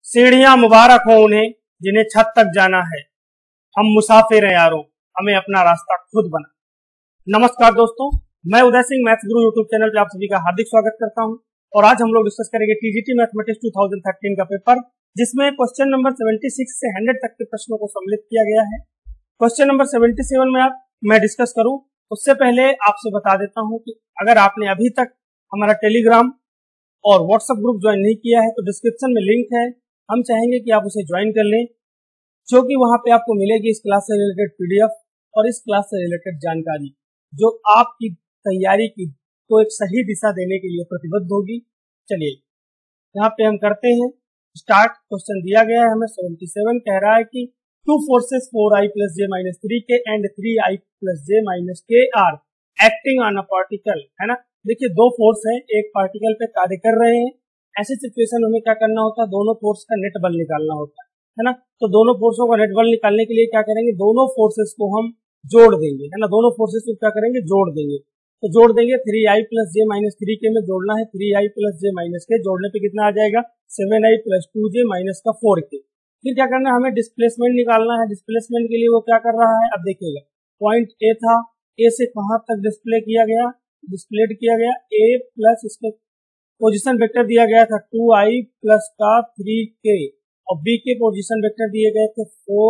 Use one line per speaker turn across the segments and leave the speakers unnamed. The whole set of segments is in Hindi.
सीढ़ियां मुबारक हो उन्हें जिन्हें छत तक जाना है। हम मुसाफिर हैं यारों, हमें अपना रास्ता खुद बना। नमस्कार दोस्तों, मैं Uday Singh maths guru YouTube channel पे आप सभी का हार्दिक स्वागत करता हूं। और आज हम लोग डिस्कस करेंगे टीजीटी मैथमेटिक्स 2013 का पेपर, जिसमें क्वेश्चन नंबर 76 से 100 तक के प्रश्नों को सम्मिलित किया गया है। क्वेश्चन नंबर 77 में मैं डिस्कस करूं उससे पहले आपसे बता देता हूं कि अगर आपने अभी तक हमारा टेलीग्राम और व्हाट्सएप ग्रुप ज्वाइन नहीं किया है तो डिस्क्रिप्शन में लिंक है, हम चाहेंगे कि आप उसे ज्वाइन कर लें, जो कि वहां पे आपको मिलेगी इस क्लास से रिलेटेड पीडीएफ और इस क्लास से रिलेटेड जानकारी, जो आपकी तैयारी की को एक सही दिशा देने के लिए प्रतिबद्ध होगी। चलिए यहाँ पे हम करते हैं स्टार्ट। क्वेश्चन दिया गया है हमें 77, कह रहा है कि two forces 4i + j - 3k and 3i + j - k are acting on a particle, है ना। देखिए दो फोर्स है, एक पार्टिकल पे कार्य कर रहे हैं। ऐसी सिचुएशन में क्या करना होता है, दोनों फोर्स का नेट बल निकालना होता है ना। तो दोनों फोर्सों का नेट बल निकालने के लिए क्या करेंगे, दोनों फोर्सेस को हम जोड़ देंगे, है ना। दोनों फोर्सेस को क्या करेंगे, जोड़ देंगे। तो जोड़ देंगे 3i + j - 3k में जोड़ना है 3i + j - k, जोड़ने पे कितना आ जाएगा 7i + 2j - 4k। फिर क्या करना है, हमें डिस्प्लेसमेंट निकालना है। डिस्प्लेसमेंट के लिए वो क्या कर रहा है, अब देखिएगा पॉइंट ए था, ए से कहां तक डिस्प्लेड किया गया ए प्लस इसके पोजीशन वेक्टर दिया गया था 2i + का 3k और बी के पोजीशन वेक्टर दिए गए थे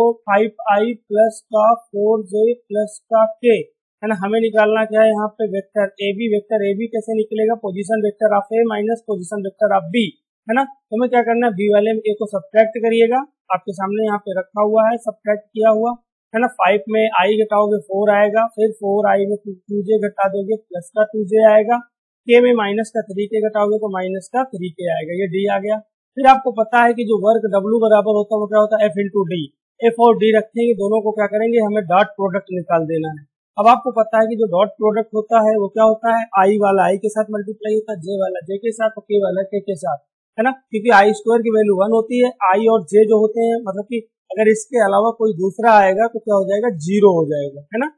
5i + का 4j + का k, है ना। हमें निकालना क्या है यहाँ पे वेक्टर ए बी कैसे निकलेगा, position vector of A minus position vector of B, है ना। तो हमें क्या करना है, बी वाले में ए को सब्ट्रैक्ट करिएगा, आपके सामने यहाँ पे रखा हुआ है सब्ट्रैक्ट किया हुआ, है ना। 5 में i घटाओगे 4 आएगा, फिर 4i में 2j घटा दोगे प्लस का 2j आएगा, k में माइनस का 3k घटाओगे तो माइनस का 3k आएगा, ये d आ गया। फिर आपको पता है कि जो वर्क W बराबर होता है वो क्या होता है, F × D। F और D रखेंगे, दोनों को क्या करेंगे, हमें डॉट प्रोडक्ट निकाल देना है। अब आपको पता है कि जो डॉट प्रोडक्ट होता है वो क्या होता है, i वाला i के साथ मल्टीप्लाई होता है, j वाला j के साथ और k वाला k के साथ, है ना। क्योंकि i² की वैल्यू 1 होती है, i और j जो होते हैं, मतलब कि अगर इसके अलावा कोई दूसरा आएगा तो क्या हो जाएगा, 0 हो जाएगा, है ना।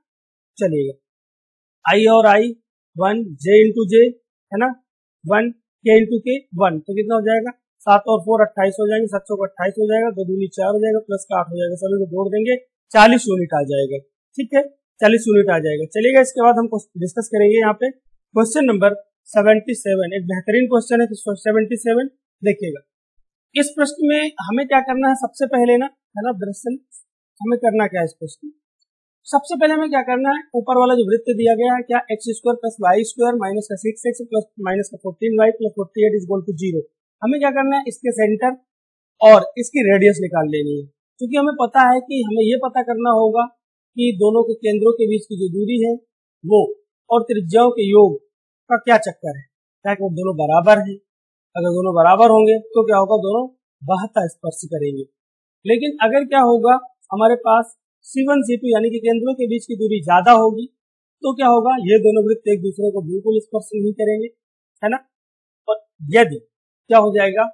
चलिएगा i और i 1 j × j, है ना, 1 k × k 1, तो कितना हो जाएगा 7 और 4 28 हो जाएंगे, 7 को 28 हो जाएगा, 2 दूनी 4 हो जाएगा, प्लस का 8 हो जाएगा, सभी को जोड़ देंगे 40 यूनिट आ जाएगा। ठीक है, 40 यूनिट आ जाएगा। चलिएगा इसके बाद हम डिस्कस करेंगे यहाँ पे क्वेश्चन नंबर 77, एक बेहतरीन क्वेश्चन है 77। देखिएगा इस प्रश्न में हमें क्या करना है, सबसे पहले ना, है ना, दरअसल हमें करना क्या है इस प्रश्न में, सबसे पहले हमें क्या करना है, ऊपर वाला जो वृत्त दिया गया है क्या, x² + y² माइनस का 6x प्लस माइनस का 14y + 48 = 0। हमें क्या करना है, इसके सेंटर और इसकी रेडियस निकाल लेनी है। क्योंकि हमें पता है कि हमें ये पता करना होगा कि दोनों के केंद्रों के बीच की जो दूरी है वो और त्रिज्याओं के योग का क्या चक्कर है, क्या वो दोनों बराबर है। अगर दोनों बराबर होंगे तो क्या होगा, दोनों बहता स्पर्श करेंगे। लेकिन अगर क्या होगा, हमारे पास C1 C2 यानी कि केंद्रों के बीच की दूरी ज्यादा होगी तो क्या होगा, ये दोनों वृत्त एक दूसरे को बिल्कुल स्पर्श नहीं करेंगे, है ना। और यदि क्या हो जाएगा,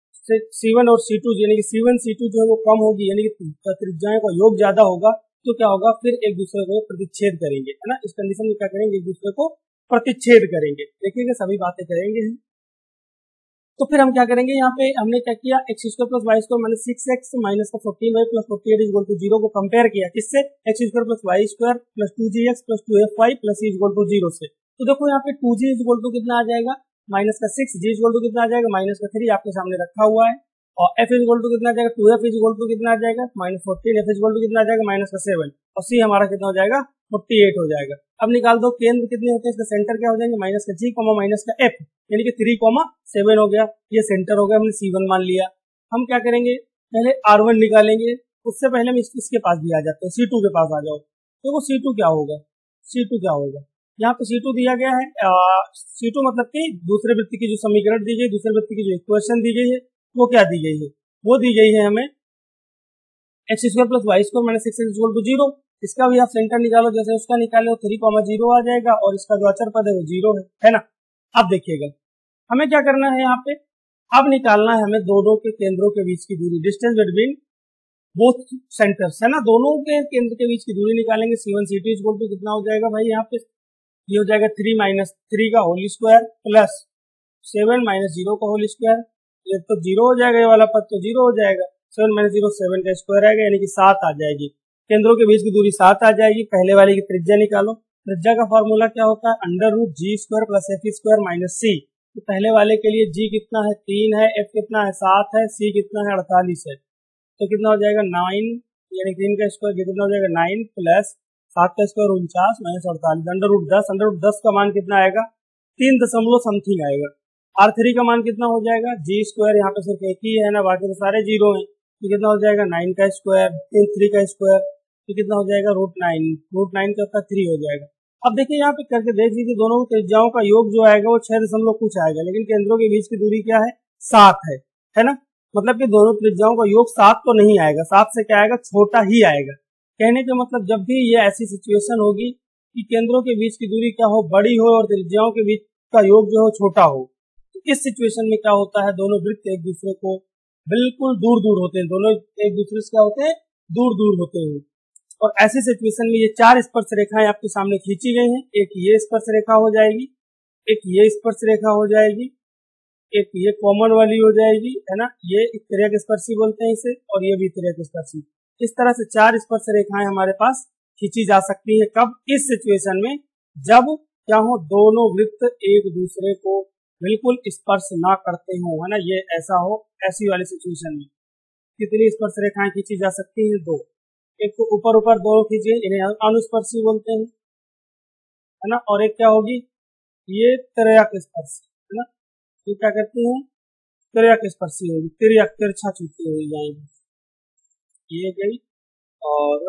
C1 और C2 यानी कि C1 C2 जो है वो कम होगी, यानी कि त्रिज्याओं का योग ज्यादा होगा, तो क्या होगा, फिर एक दूसरे को प्रतिच्छेद करेंगे, है ना। इस कंडीशन में क्या करेंगे, एक दूसरे को प्रतिच्छेद करेंगे। देखिएगा सभी बातें करेंगे हम। तो फिर हम क्या करेंगे, यहाँ पे हमने क्या किया, x² + y² minus 6x minus का 14y + 48 = 0 को कंपेयर किया किससे, x² + y² + 2gx + 2fy + e = 0 से। तो देखो यहाँ पे 2g = कितना आ जाएगा, माइनस का 6, g = कितना आ जाएगा, माइनस का 3 आपके सामने रखा हुआ है, और f = कितना आ जाएगा, 2f = कितना आ जाएगा, -14, f = कितना आ जाएगा, -7, और c हमारा कितना हो जाएगा, 48 हो जाएगा। अब निकाल दो केंद्र कितने होते हैं, इसका सेंटर क्या हो जाएंगे, माइनस का g, माइनस का f, यानी कि 3, 7 हो गया, ये सेंटर हो गया, हमने C1 मान लिया। हम क्या करेंगे, पहले R1 निकालेंगे, उससे पहले हम इसके पास भी आ जाते हैं, C2 के पास आ जाओ। तो वो C2 क्या होगा, C2 क्या होगा, यहाँ पे C2 दिया गया है, C2 मतलब कि दूसरे वृत्त की जो समीकरण दी गई, दूसरे वृत्त की जो इक्वेशन दी गई है वो क्या दी गई है, वो दी गई है हमें x² + y² माइनस 6x = 0। इसका भी आप सेंटर निकालो, जैसे उसका निकालो 3, 0 आ जाएगा, और इसका जो अचर पद है वो 0 है ना। अब देखिएगा हमें क्या करना है, यहाँ पे अब निकालना है हमें दोनों के केंद्रों के बीच की दूरी, डिस्टेंस बिटवीन बोथ सेंटर्स, है ना। दोनों के केंद्र के बीच की दूरी निकालेंगे। C1 C2 = कितना हो जाएगा भाई, यहाँ पे ये हो जाएगा 3 - 3 का होल स्क्वायर प्लस 7 - 0 का होल स्क्वायर ये तो जीरो हो जाएगा, ये वाला पद तो जीरो हो जाएगा। 7 - 0 7 का स्क्वायर आएगा, यानी कि 7 आ जाएगी। केंद्रों के बीच की दूरी 7 आ जाएगी। पहले वाले की त्रिज्या निकालो। त्रिज्या का फॉर्मूला क्या होता है, √g² + f² - c। तो पहले वाले के लिए g कितना है, 3 है, f कितना है, 7 है, c कितना है, 48 है। तो कितना हो जाएगा 9, यानी 3 का स्क्वायर कितना हो जाएगा 9 + 7 का स्क्वायर 49 - 48, √10। √10 का मान कितना आएगा, 3 दशमलव समथिंग आएगा। R3 का मान कितना हो जाएगा, g², यहाँ पे सिर्फ एक ही है ना, बाकी तो सारे जीरो हैं। तो कितना हो जाएगा 9 का स्क्वायर, 3 का स्क्वायर, तो कितना हो जाएगा √9। √9 का 3 हो जाएगा। अब देखिए यहाँ पे करके देख लीजिए, दोनों त्रिज्याओं का योग जो आएगा वो 6 दशमलव कुछ आएगा, लेकिन केंद्रों के बीच की दूरी क्या है, 7 है ना। मतलब कि दोनों त्रिज्याओं का योग 7 तो नहीं आएगा, 7 से क्या आएगा, छोटा ही आएगा। कहने का मतलब जब भी ये ऐसी सिचुएशन होगी कि केंद्रों के बीच की दूरी क्या हो, बड़ी हो, और त्रिज्याओं के बीच का योग जो हो छोटा हो, तो इस सिचुएशन में क्या होता है, दोनों वृत्त एक दूसरे को बिल्कुल दूर दूर होते हैं, दोनों एक दूसरे से क्या होते हैं, दूर दूर होते हैं। और ऐसी सिचुएशन में ये 4 स्पर्श रेखाएं आपके सामने खींची गई हैं। एक ये स्पर्श रेखा हो जाएगी, एक ये स्पर्श रेखा हो जाएगी, एक ये कॉमन वाली हो जाएगी, है ना, ये तिर्यक स्पर्शी बोलते हैं इसे, और ये भी तिर्यक स्पर्शी। इस तरह से 4 स्पर्श रेखाएं हमारे पास खींची जा सकती है। कब, इस सिचुएशन में जब क्या हो, दोनों वृत्त एक दूसरे को बिल्कुल स्पर्श ना करते हो, है ना, ये ऐसा हो, ऐसी वाली सिचुएशन में कितनी स्पर्श रेखाएं खींची जा सकती है, 2। एक तो ऊपर ऊपर दो खींचिए, इन्हें अनुस्पर्शी बोलते हैं, है ना, और एक क्या होगी, ये तिर्यक स्पर्शी, है ना, ये क्या करती है, तिर्यक स्पर्शी होगी, तिर्यक तिरछा छूती हुई जाएगी। ये गई, और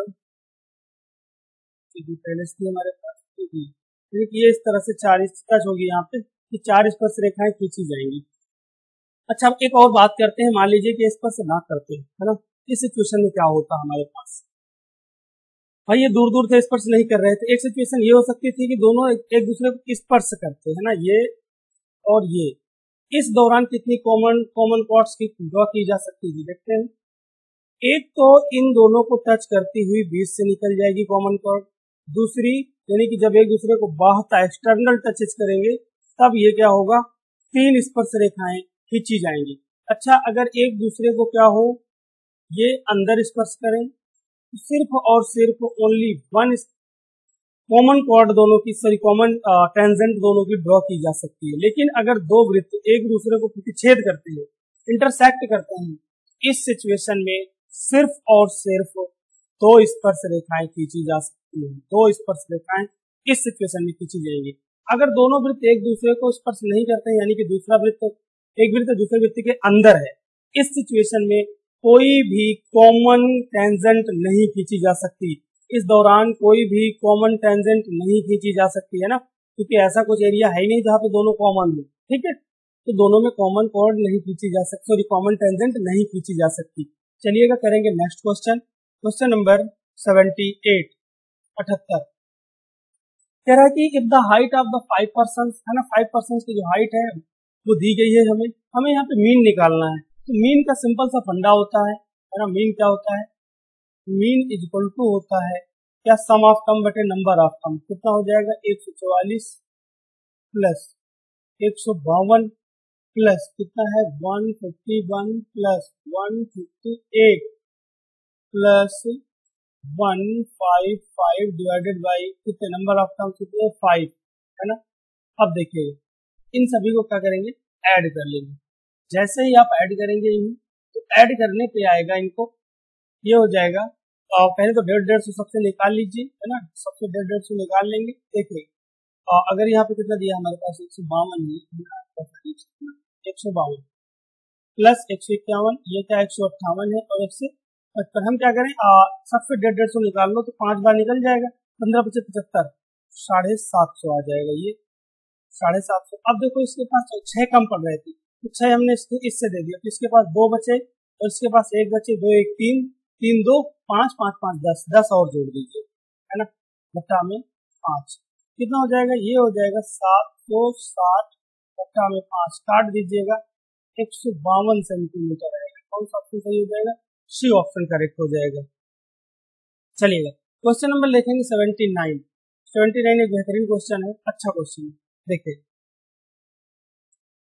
पहले से हमारे पास ये इस तरह से 4 टच होगी यहाँ पे, कि 4 स्पर्श रेखाएं खींची जाएंगी। अच्छा, अब एक और बात करते हैं, मान लीजिए कि स्पर्श ना करते, है ना, इस सिचुएशन में क्या होता है हमारे पास, भाई ये दूर दूर से स्पर्श नहीं कर रहे थे। एक सिचुएशन ये हो सकती थी कि दोनों एक दूसरे को स्पर्श करते, है ना, ये और ये। इस दौरान कितनी कॉमन कॉर्ड्स की ड्रॉ की जा सकती है, देखते हैं। एक तो इन दोनों को टच करती हुई बीच से निकल जाएगी कॉमन कॉर्ड। दूसरी, यानी कि जब एक दूसरे को बाहता एक्सटर्नल टचेस करेंगे, तब ये क्या होगा, 3 स्पर्श रेखाएं खींची जाएंगी। अच्छा, अगर एक दूसरे को क्या हो, ये अंदर स्पर्श करें, सिर्फ और सिर्फ ओनली 1 कॉमन कॉर्ड दोनों की, सॉरी कॉमन टेंजेंट दोनों की ड्रॉ की जा सकती है। लेकिन अगर दो वृत्त एक दूसरे को प्रतिच्छेद करते हैं, इंटरसेक्ट करते हैं, इस सिचुएशन में सिर्फ और सिर्फ 2 स्पर्श रेखाएं खींची जा सकती है। 2 स्पर्श रेखाएं इस सिचुएशन में खींची जाएंगी। अगर दोनों वृत्त एक दूसरे को स्पर्श नहीं करते हैं, यानी कि दूसरा वृत्त, एक वृत्त दूसरे वृत्त के अंदर है, इस सिचुएशन में कोई भी कॉमन टेंजेंट नहीं खींची जा सकती। इस दौरान कोई भी कॉमन टेंजेंट नहीं खींची जा सकती, है ना, क्योंकि ऐसा कुछ एरिया है ही नहीं जहां पे दोनों कॉमन हो, ठीक है। तो दोनों में कॉमन कॉर्ड नहीं खींची जा सकती, सॉरी कॉमन टेंजेंट नहीं खींची जा सकती। चलिएगा करेंगे नेक्स्ट क्वेश्चन, क्वेश्चन नंबर 78, 78 कह रहा है कि if the height of the 5 person, है ना, 5 पर्सन की जो हाइट है वो दी गई है, हमें यहाँ पे मीन निकालना है। तो मीन का सिंपल सा फंडा होता है ना, मीन क्या होता है, मीन इज इक्वल टू होता है क्या, सम ऑफ टर्म बटे नंबर ऑफ टर्म। कितना हो जाएगा, 144 प्लस 152 प्लस कितना है 151 प्लस 158 प्लस 155 डिवाइडेड बाई कितने नंबर ऑफ टर्म कितने 5, है ना। अब देखिए इन सभी को क्या करेंगे, ऐड कर लेंगे। जैसे ही आप ऐड करेंगे तो ऐड करने पे आएगा इनको, ये हो जाएगा, पहले तो 150 सबसे निकाल लीजिए, है ना, सबसे 150 निकाल लेंगे। देखिए अगर यहाँ पे कितना दिया हमारे पास 152 152 प्लस 151, ये क्या 158 है, और 155 हम क्या करें, सबसे 150 निकाल लो तो 5 बार निकल जाएगा, 15 × 5 = 75, 750 आ जाएगा ये 750। अब देखो इसके पास 6 कम पड़ रहे थे, तो 6 हमने इससे दे दिया, तो इसके पास 2 बचे और इसके पास 1 बचे, 2 1 3 3 2 5 5 5 10 और जोड़ दीजिए, है ना, बट्टा में 5 कितना हो जाएगा, ये हो जाएगा 760 बट्टा में 5 काट दीजिएगा, 152 सेंटीमीटर आएगा। कौन सा ऑप्शन सही हो जाएगा, सी ऑप्शन करेक्ट हो जाएगा। चलिएगा क्वेश्चन नंबर लिखेंगे 79। 79 एक बेहतरीन क्वेश्चन है, अच्छा क्वेश्चन है। देखिए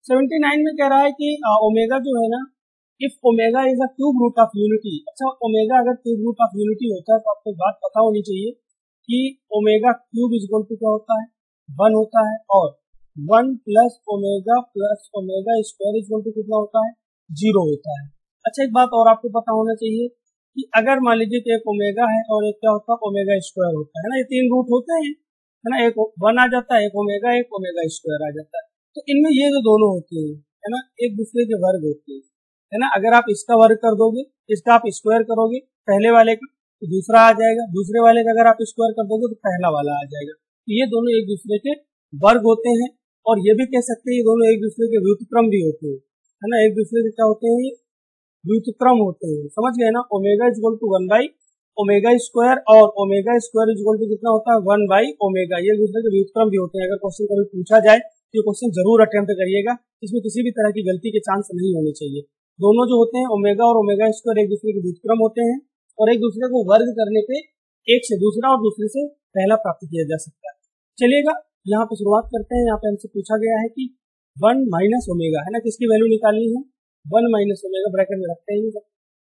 79 में कह रहा है कि ओमेगा जो है ना, if omega is a cube root of unity. अच्छा, ओमेगा अगर क्यूब रूट ऑफ यूनिटी होता है तो आपको बात पता होनी चाहिए कि omega cube is equal to क्या होता है, 1 होता है, और 1 plus omega square is equal to कितना होता है, 0 होता है। अच्छा, एक बात और आपको पता होना चाहिए कि अगर मान लीजिए कि एक ओमेगा है और एक क्या होता है, ओमेगा स्क्वायर होता है ना, ये 3 रूट होते हैं, है ना, एक 1 आ जाता है, एक ओमेगा स्क्वायर आ जाता है। तो इनमें ये जो दोनों होते हैं, है ना, एक दूसरे के वर्ग होते हैं, है ना। अगर आप इसका वर्ग कर दोगे, इसका आप स्क्वायर करोगे पहले वाले का, तो दूसरा आ जाएगा, दूसरे वाले का अगर आप स्क्वायर कर दोगे तो पहला वाला आ जाएगा। तो ये दोनों एक दूसरे के वर्ग होते हैं, और ये भी कह सकते हैं ये दोनों एक दूसरे के व्युत्क्रम भी होते हैं, है ना, एक दूसरे के क्या होते हैं, व्युत्क्रम होते हैं। समझ गए ना, omega is equal to 1 by omega square, और omega square is equal to कितना होता है, 1 बाई ओमेगा। ये एक दूसरे के व्युत्क्रम भी होते हैं। अगर क्वेश्चन कभी पूछा जाए तो ये क्वेश्चन जरूर अटेम्प्ट करिएगा, इसमें किसी भी तरह की गलती के चांस नहीं होने चाहिए। दोनों जो होते हैं ओमेगा और ओमेगा स्क्वायर एक दूसरे के व्युत्क्रम होते हैं, और एक दूसरे को वर्ग करने पे एक से दूसरा और दूसरे से पहला प्राप्त किया जा सकता है। चलिएगा यहाँ पे शुरुआत करते हैं। यहाँ पे हमसे पूछा गया है कि 1 माइनस ओमेगा, है ना, किसकी वैल्यू निकालनी है, 1 माइनस ओमेगा, ब्रैकेट में रखते हैं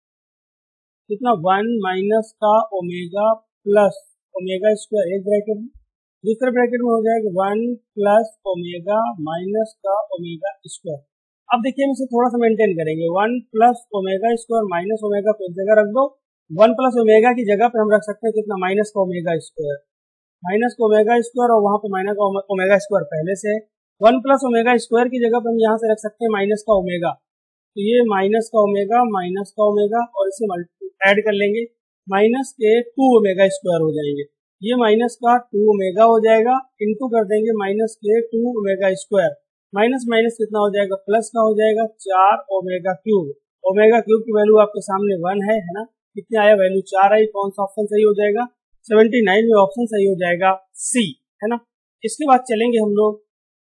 कितना, 1 माइनस का ओमेगा प्लस ओमेगा स्क्वायर एक ब्रैकेट में, दूसरे ब्रैकेट में हो जाएगा 1 प्लस ओमेगा माइनस का ओमेगा स्क्वायर। अब देखिए हम इसे थोड़ा सा मेंटेन करेंगे, 1 plus omega square minus omega को एक जगह रख दो, 1 प्लस ओमेगा की जगह पर हम रख सकते हैं कितना, माइनस का ओमेगा स्क्वायर, माइनस का ओमेगा स्क्वायर, और वहां पर माइनस का ओमेगा स्क्वायर पहले से है। 1 प्लस ओमेगा स्क्वायर की जगह पर हम यहाँ से रख सकते हैं माइनस का ओमेगा, तो ये माइनस का ओमेगा और इसे ऐड कर लेंगे, माइनस के 2 ओमेगा स्क्वायर हो जाएंगे, ये माइनस का 2 ओमेगा हो जाएगा, इंटू कर देंगे माइनस के 2 ओमेगा स्क्वायर, माइनस माइनस कितना हो जाएगा, प्लस का हो जाएगा 4 ओमेगा क्यूब। ओमेगा क्यूब की वैल्यू आपके सामने 1 है ना, कितने आया, वैल्यू 4 आई। कौन सा ऑप्शन सही हो जाएगा, 79 में ऑप्शन सही हो जाएगा सी, है ना। इसके बाद चलेंगे हम लोग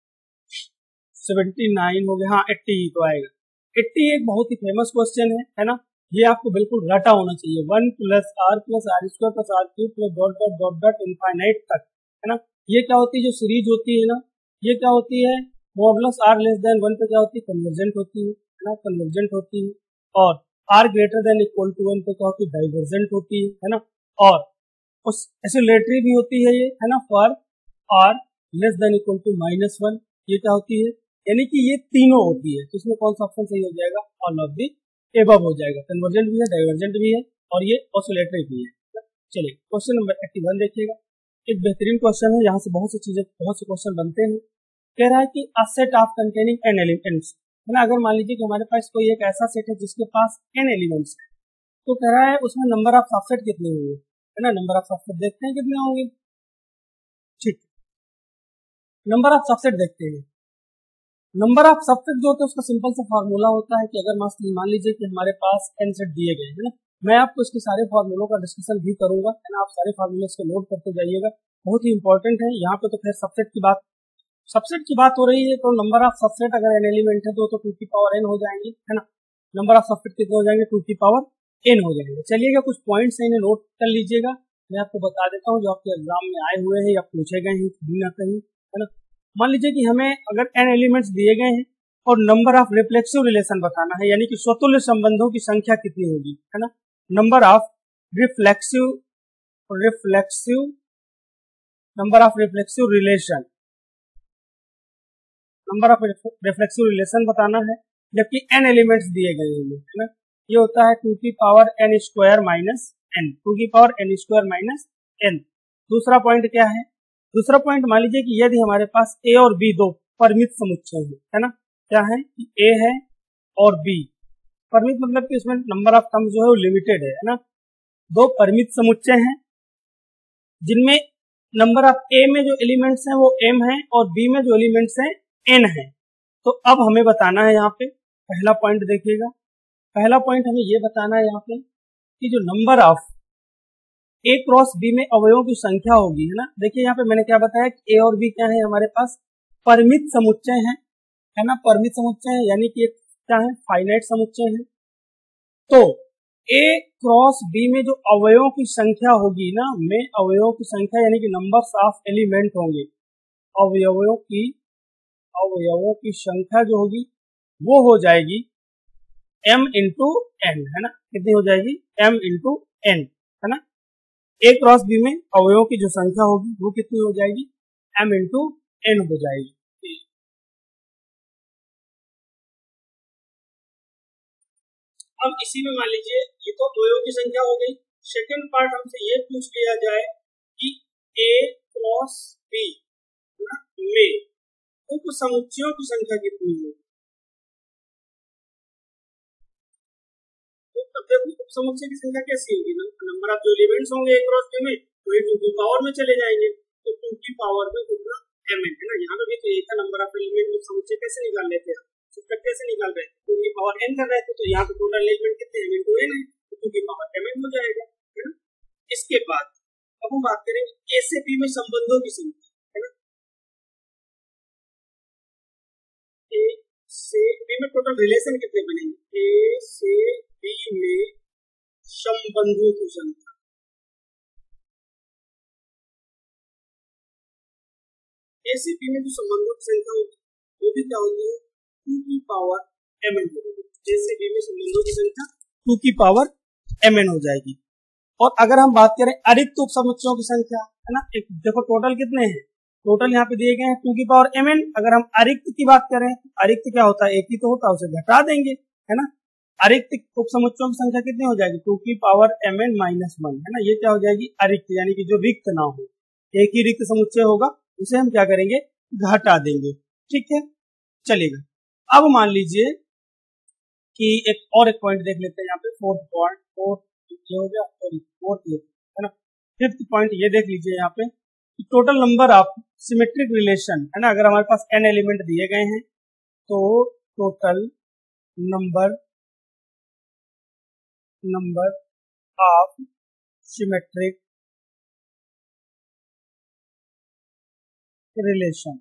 79 हो गया, हाँ 80 तो आएगा। 80 एक बहुत ही फेमस क्वेश्चन है ना, ये आपको बिल्कुल रटा होना चाहिए, 1 plus R square plus R cube plus dot dot dot dot infinite तक, है ना। ये क्या होती है, जो सीरीज होती है ना, ये क्या होती है, मॉडुलस आर लेस देन 1 पे क्या होती है, कन्वर्जेंट होती है ना, कन्वर्जेंट होती है, और R greater than equal to 1 पे क्या होती है, डाइवर्जेंट होती है ना, और उस एसिलेटरी भी होती है ये, है ना, for R less than equal to -1, ये क्या होती है, यानी कि ये तीनों होती है। तो इसमें कौन सा ऑप्शन सही हो जाएगा, ऑल ऑफ दी एबव हो जाएगा, कन्वर्जेंट भी है, डाइवर्जेंट भी है, और ये ऑसिलेटरी भी है। चलिए क्वेश्चन नंबर 81 देखिएगा, एक बेहतरीन क्वेश्चन है, यहाँ से बहुत से क्वेश्चन बनते हैं। कह रहा है कि a set of containing n elements, है ना, अगर मान लीजिए कि हमारे पास कोई एक ऐसा सेट है जिसके पास n एलिमेंट्स है, तो कह रहा है उसमें नंबर ऑफ सबसेट कितने होंगे, है ना, नंबर ऑफ सबसेट देखते हैं कितने होंगे। ठीक, नंबर ऑफ सबसेट देखते हैं। नंबर ऑफ सबसेट जो होता है उसका सिंपल सा फार्मूला होता है कि अगर मान लीजिए कि हमारे पास n सेट दिए गए हैं ना, मैं आपको इसके सारे फार्मूलों का डिस्कशन भी करूंगा, है ना, आप सारे फार्मूले इसको नोट करते जाइएगा, बहुत ही इंपॉर्टेंट है। यहाँ पे तो खैर सबसेट की बात हो रही है, तो नंबर ऑफ सबसेट अगर n एलिमेंट है तो 2 की पावर n हो जाएंगे, है ना। नंबर ऑफ सबसेट कितने हो जाएंगे, 2 की पावर n हो जाएंगे। चलिएगा कुछ पॉइंट्स है, इन्हें नोट कर लीजिएगा, मैं आपको बता देता हूँ जो आपके एग्जाम में आए हुए हैं या पूछे गए हैं कहीं ना कहीं, है ना। मान लीजिए कि हमें अगर n एलिमेंट्स दिए गए हैं और नंबर ऑफ रिफ्लेक्सिव रिलेशन बताना है, यानी कि स्वतुल्य संबंधों की संख्या कितनी होगी, है ना, नंबर ऑफ रिफ्लेक्सिव रिलेशन बताना है, जबकि n एलिमेंट्स दिए गए हैं, है ना। ये होता है 2 की power n square minus n, 2 की power n square minus n। दूसरा पॉइंट क्या है, दूसरा पॉइंट मान लीजिए कि यदि हमारे पास a और b दो परिमित समुच्चय है ना, क्या है कि a है और b, परिमित मतलब कि इसमें नंबर ऑफ टर्म्स जो है वो लिमिटेड है ना, दो परिमित समुच्चय हैं जिनमें नंबर ऑफ a में जो एलिमेंट्स हैं वो m है और b में जो एलिमेंट्स हैं n है। तो अब हमें बताना है, यहाँ पे पहला पॉइंट देखिएगा, पहला पॉइंट हमें ये बताना है यहाँ पे कि जो number of a cross b में अवयवों की संख्या होगी, है ना। देखिए यहाँ पे मैंने क्या बताया कि a और b क्या है, हमारे पास परिमित समुच्चय है ना, परिमित समुच्चय है, यानी कि क्या है, फाइनाइट समुच्चय है। तो a क्रॉस b में जो अवयवों की संख्या होगी ना, में अवयवों की संख्या यानी कि नंबर्स ऑफ एलिमेंट होंगे, अवयवों की अवयवों की संख्या जो होगी वो हो जाएगी m इंटू एन, है ना। कितनी हो जाएगी? m इंटू एन, है ना। ए क्रॉस बी में अवयवों की जो संख्या होगी वो कितनी हो जाएगी? m इंटू एन हो जाएगी। अब इसी में मान लीजिए ये तो अवयवों की संख्या हो गई। सेकंड पार्ट हमसे ये पूछ लिया जाए कि ए क्रॉस बी में उप समुच्चयों की संख्या कितनी है। तो तब तक उप समुच्चय की संख्या कैसी होगी? नंबर ऑफ जो एलिमेंट्स होंगे ए क्रॉस बी में वो 2 की पावर में चले जाएंगे, तो 2 की पावर में कितना m है ना। यहाँ पे भी तो एक का नंबर ऑफ एलिमेंट उप समुच्चय कैसे निकाल लेते हैं? कैसे निकाल रहे थे? 2 की पावर n कर रहे थे, तो यहाँ पे टोटल एलिमेंट कितने m इंटू n है, तो 2 की पावर m हो जाएगा, है ना। इसके बाद अब हम बात करेंगे ए से बी में संबंधों की संख्या, है ना। ए से बी में टोटल रिलेशन कितने बनेंगे? ए से बी में संबंधों की संख्या, ए से बी में जो संबंधों की संख्या होगी वो भी क्या होगी? 2 की पावर mn होगी। ए से बी में संबंधों की संख्या 2 की पावर mn हो जाएगी। और अगर हम बात करें अरिक्त उप समुच्चयों की संख्या, है ना, एक देखो टोटल कितने हैं, टोटल यहाँ पे दिए गए हैं 2 की पावर mn। अगर हम अरिक्त की बात करें, अरिक्त क्या होता है? एक ही तो होता है, उसे घटा देंगे, है ना। अरिक्त उप समुच्चयों की संख्या कितनी हो जाएगी? 2 की पावर mn माइनस 1, है ना। ये क्या हो जाएगी? अरिक्त, यानी कि जो रिक्त ना हो, एक ही रिक्त समुच्चय होगा उसे हम क्या करेंगे? घटा देंगे, ठीक है, चलेगा। अब मान लीजिए कि एक पॉइंट देख लेते हैं यहाँ पे, फोर्थ पॉइंट, हो गया, फोर्थ है ना। फिफ्थ पॉइंट ये देख लीजिए यहाँ पे, total number of symmetric relation, है ना। अगर हमारे पास n एलिमेंट दिए गए हैं तो total number of symmetric relation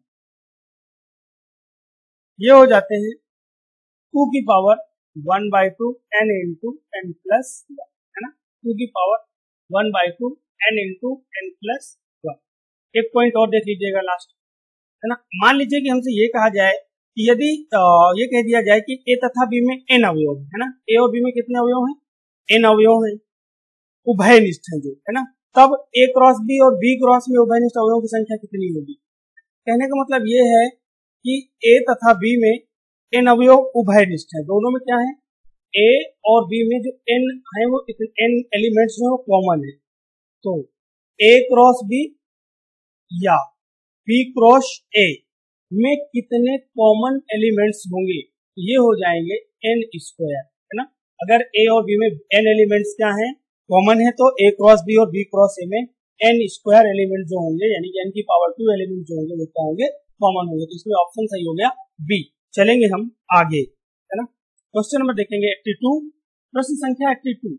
ये हो जाते हैं 2 की power 1/2 n into N plus 1, है ना। 2 की power 1/2 n into N plus 1। एक पॉइंट और देख लीजिएगा लास्ट, है ना। मान लीजिए कि हमसे ये कहा जाए कि यदि ये कह दिया जाए कि ए तथा बी में n अवयव है ना, ए और बी में कितने अवयव हैं? n अवयव हैं, उभयनिष्ठ है जो, है ना। तब ए क्रॉस बी और बी क्रॉस में उभयनिष्ठ अवयवों की संख्या कितनी होगी? कहने का मतलब ये है कि ए तथा बी में n अवयव उभयनिष्ठ है, दोनों में क्या है? ए और बी में जो n है वो n एलिमेंट्स जो है वो कॉमन है। तो ए क्रॉस बी या बी क्रॉस ए में कितने कॉमन एलिमेंट्स होंगे? ये हो जाएंगे n स्क्वायर, है ना। अगर ए और बी में n एलिमेंट्स क्या हैं? कॉमन है, तो ए क्रॉस बी और बी क्रॉस ए में n स्क्वायर एलिमेंट जो होंगे, यानी कि n की पावर 2 एलिमेंट जो होंगे वो क्या होंगे? कॉमन होंगे। तो इसमें ऑप्शन सही हो गया बी। चलेंगे हम आगे, है ना। क्वेश्चन नंबर देखेंगे 82, प्रश्न संख्या 82।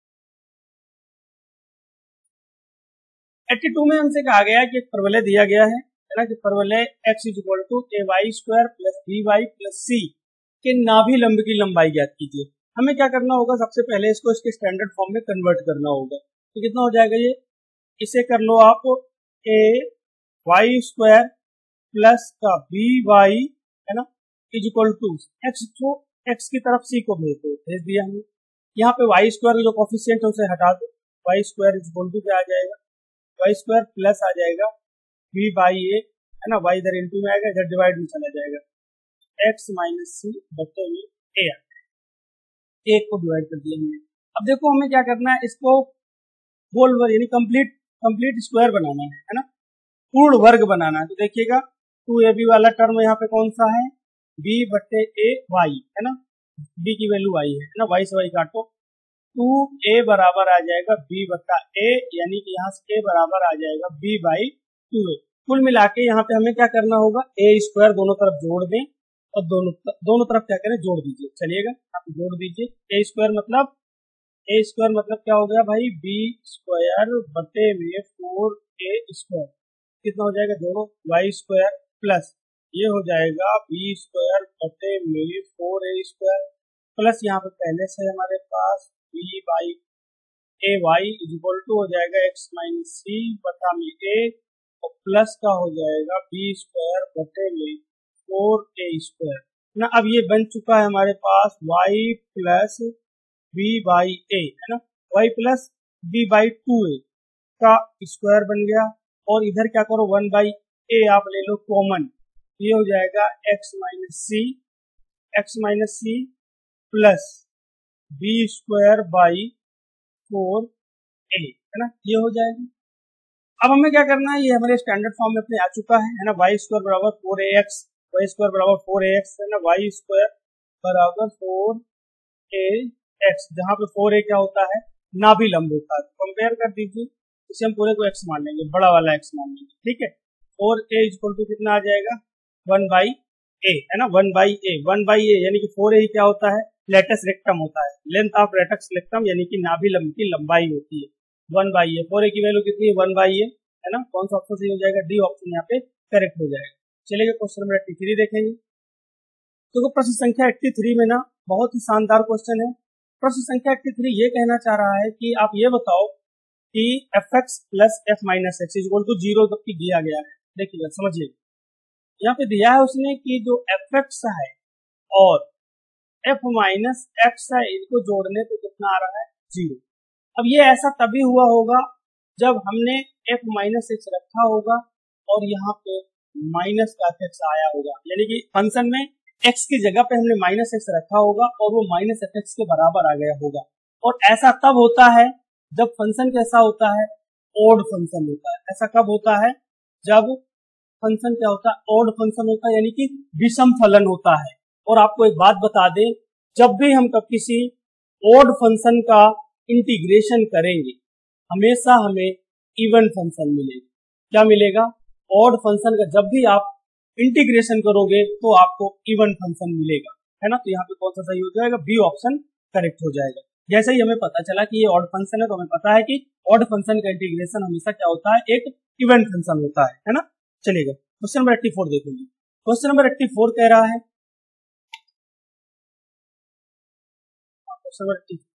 82 में हमसे कहा गया कि एक परवलय दिया गया है ना, कि परवलय x equal to A Y square plus B Y plus C के नाभि लंब की लंबाई ज्ञात कीजिए। हमें क्या करना होगा? सबसे पहले इसको इसके स्टैंडर्ड फॉर्म में कन्वर्ट करना होगा। तो कितना हो जाएगा ये? इसे कर लो आप ए वाई स्क्वायर प्लस का बी वाई, है ना, इज इक्वल टू एक्स, को एक्स की तरफ सी को भेज दिया हमने। यहाँ पे वाई स्क्वायर जो कोफिशिएंट है उसे हटा दो, Y square is equal to क्या आ जाएगा? वाई स्क्वायर प्लस आ जाएगा बी बाई ए, है ना, वाई इधर इंटू में आएगा, इधर डिवाइड में चला जाएगा, एक्स माइनस सी बटे में ए आ जाएगा। एक को डिवाइड कर दिया हमने। अब देखो हमें क्या करना है, इसको होल वर्ग यानी कंप्लीट स्क्वायर बनाना है ना, पूर्ण वर्ग बनाना है। तो देखिएगा 2ab वाला टर्म यहाँ पे कौन सा है? b बटे ए वाई, है ना, b की वैल्यू y है ना, y से y काटो, 2a बराबर आ जाएगा b बटा a, यानी कि यहाँ से a बराबर आ जाएगा b बाई 2a। कुल मिला के यहाँ पे हमें क्या करना होगा? a स्क्वायर दोनों तरफ जोड़ दें और दोनों तरफ क्या करें? जोड़ दीजिए। चलिएगा आप जोड़ दीजिए। a स्क्वायर मतलब क्या हो गया भाई? b स्क्वायर बटे में 4a स्क्वायर, कितना हो जाएगा? जोड़ो, वाई स्क्वायर प्लस ये हो जाएगा बी स्क्वायर बटे में 4a स्क्वायर प्लस यहाँ पे पहले से हमारे पास B by A Y equal to हो जाएगा एक्स माइनस सी बटा में ए, और प्लस का हो जाएगा बी स्क्वायर बटे में 4a² ना। अब ये बन चुका है हमारे पास y plus b by A है ना, y plus b by 2a का स्क्वायर बन गया। और इधर क्या करो 1 बाई ए आप ले लो कॉमन, ये हो जाएगा x minus C plus B square by 4a है ना, ये हो जाएगा। अब हमें क्या करना है, ये हमारे स्टैंडर्ड फॉर्म में अपने आ चुका है ना, वाई स्क्वायर बराबर 4ax, वाई स्क्वायर बराबर 4ax है ना, वाई स्क्वायर बराबर 4ax, जहाँ पे 4a क्या होता है, नाभि लंब होता है। कंपेयर कर दीजिए, इसे हम पूरे को x मान लेंगे, बड़ा वाला x मान लेंगे, ठीक है। 4a इक्वल टू कितना आ जाएगा 1 बाई ए है ना, 1 बाई ए यानी कि 4a क्या होता है, लेटस रेक्टम होता है, लेंथ ऑफ लेटस रेक्टम यानी कि नाभि लंब की लंबाई होती है 1 बाई ए। 4a की वैल्यू कितनी है 1 बाई ए है ना, कौन सा ऑप्शन सही हो जाएगा, डी ऑप्शन यहाँ पे करेक्ट हो जाएगा। चलिए क्वेश्चन नंबर 83 देखेंगे। तो प्रश्न संख्या 83 में ना बहुत ही शानदार क्वेश्चन है। प्रश्न संख्या 83 ये कहना चाह रहा है कि आप ये बताओ कि fx plus f minus X equal to 0 तक की दिया गया है। देखिएगा समझिए, यहाँ पे दिया है उसने कि जो fx है और f माइनस एक्स है, इनको जोड़ने पे कितना आ रहा है 0। अब ये ऐसा तभी हुआ होगा जब हमने f माइनस एक्स रखा होगा और यहाँ पे माइनस का एफ एक्स आया होगा, यानी कि फंक्शन में x की जगह पे हमने माइनस एक्स रखा होगा और वो माइनस एफ एक्स के बराबर आ गया होगा। और ऐसा तब होता है जब फंक्शन कैसा होता है, ओड फंक्शन होता है। ऐसा कब होता है, जब फंक्शन क्या होता है, ओड फंक्शन होता है, यानी कि विषम फलन होता है। और आपको एक बात बता दें, जब भी हम किसी ओड फंक्शन का इंटीग्रेशन करेंगे हमेशा हमें इवन फंक्शन मिलेगा। क्या मिलेगा, ओड फंक्शन का जब भी आप इंटीग्रेशन करोगे तो आपको इवन फंक्शन मिलेगा, है ना। तो यहाँ पे कौन सा सही हो जाएगा, बी ऑप्शन करेक्ट हो जाएगा। जैसे ही हमें पता चला कि ये ऑड फंक्शन है तो हमें पता है कि ऑड फंक्शन का इंटीग्रेशन हमेशा क्या होता है, एक इवन फंक्शन होता है ना। चलिएगा क्वेश्चन नंबर 84 देखेंगे। क्वेश्चन नंबर 84 कह रहा है, क्वेश्चन नंबर 84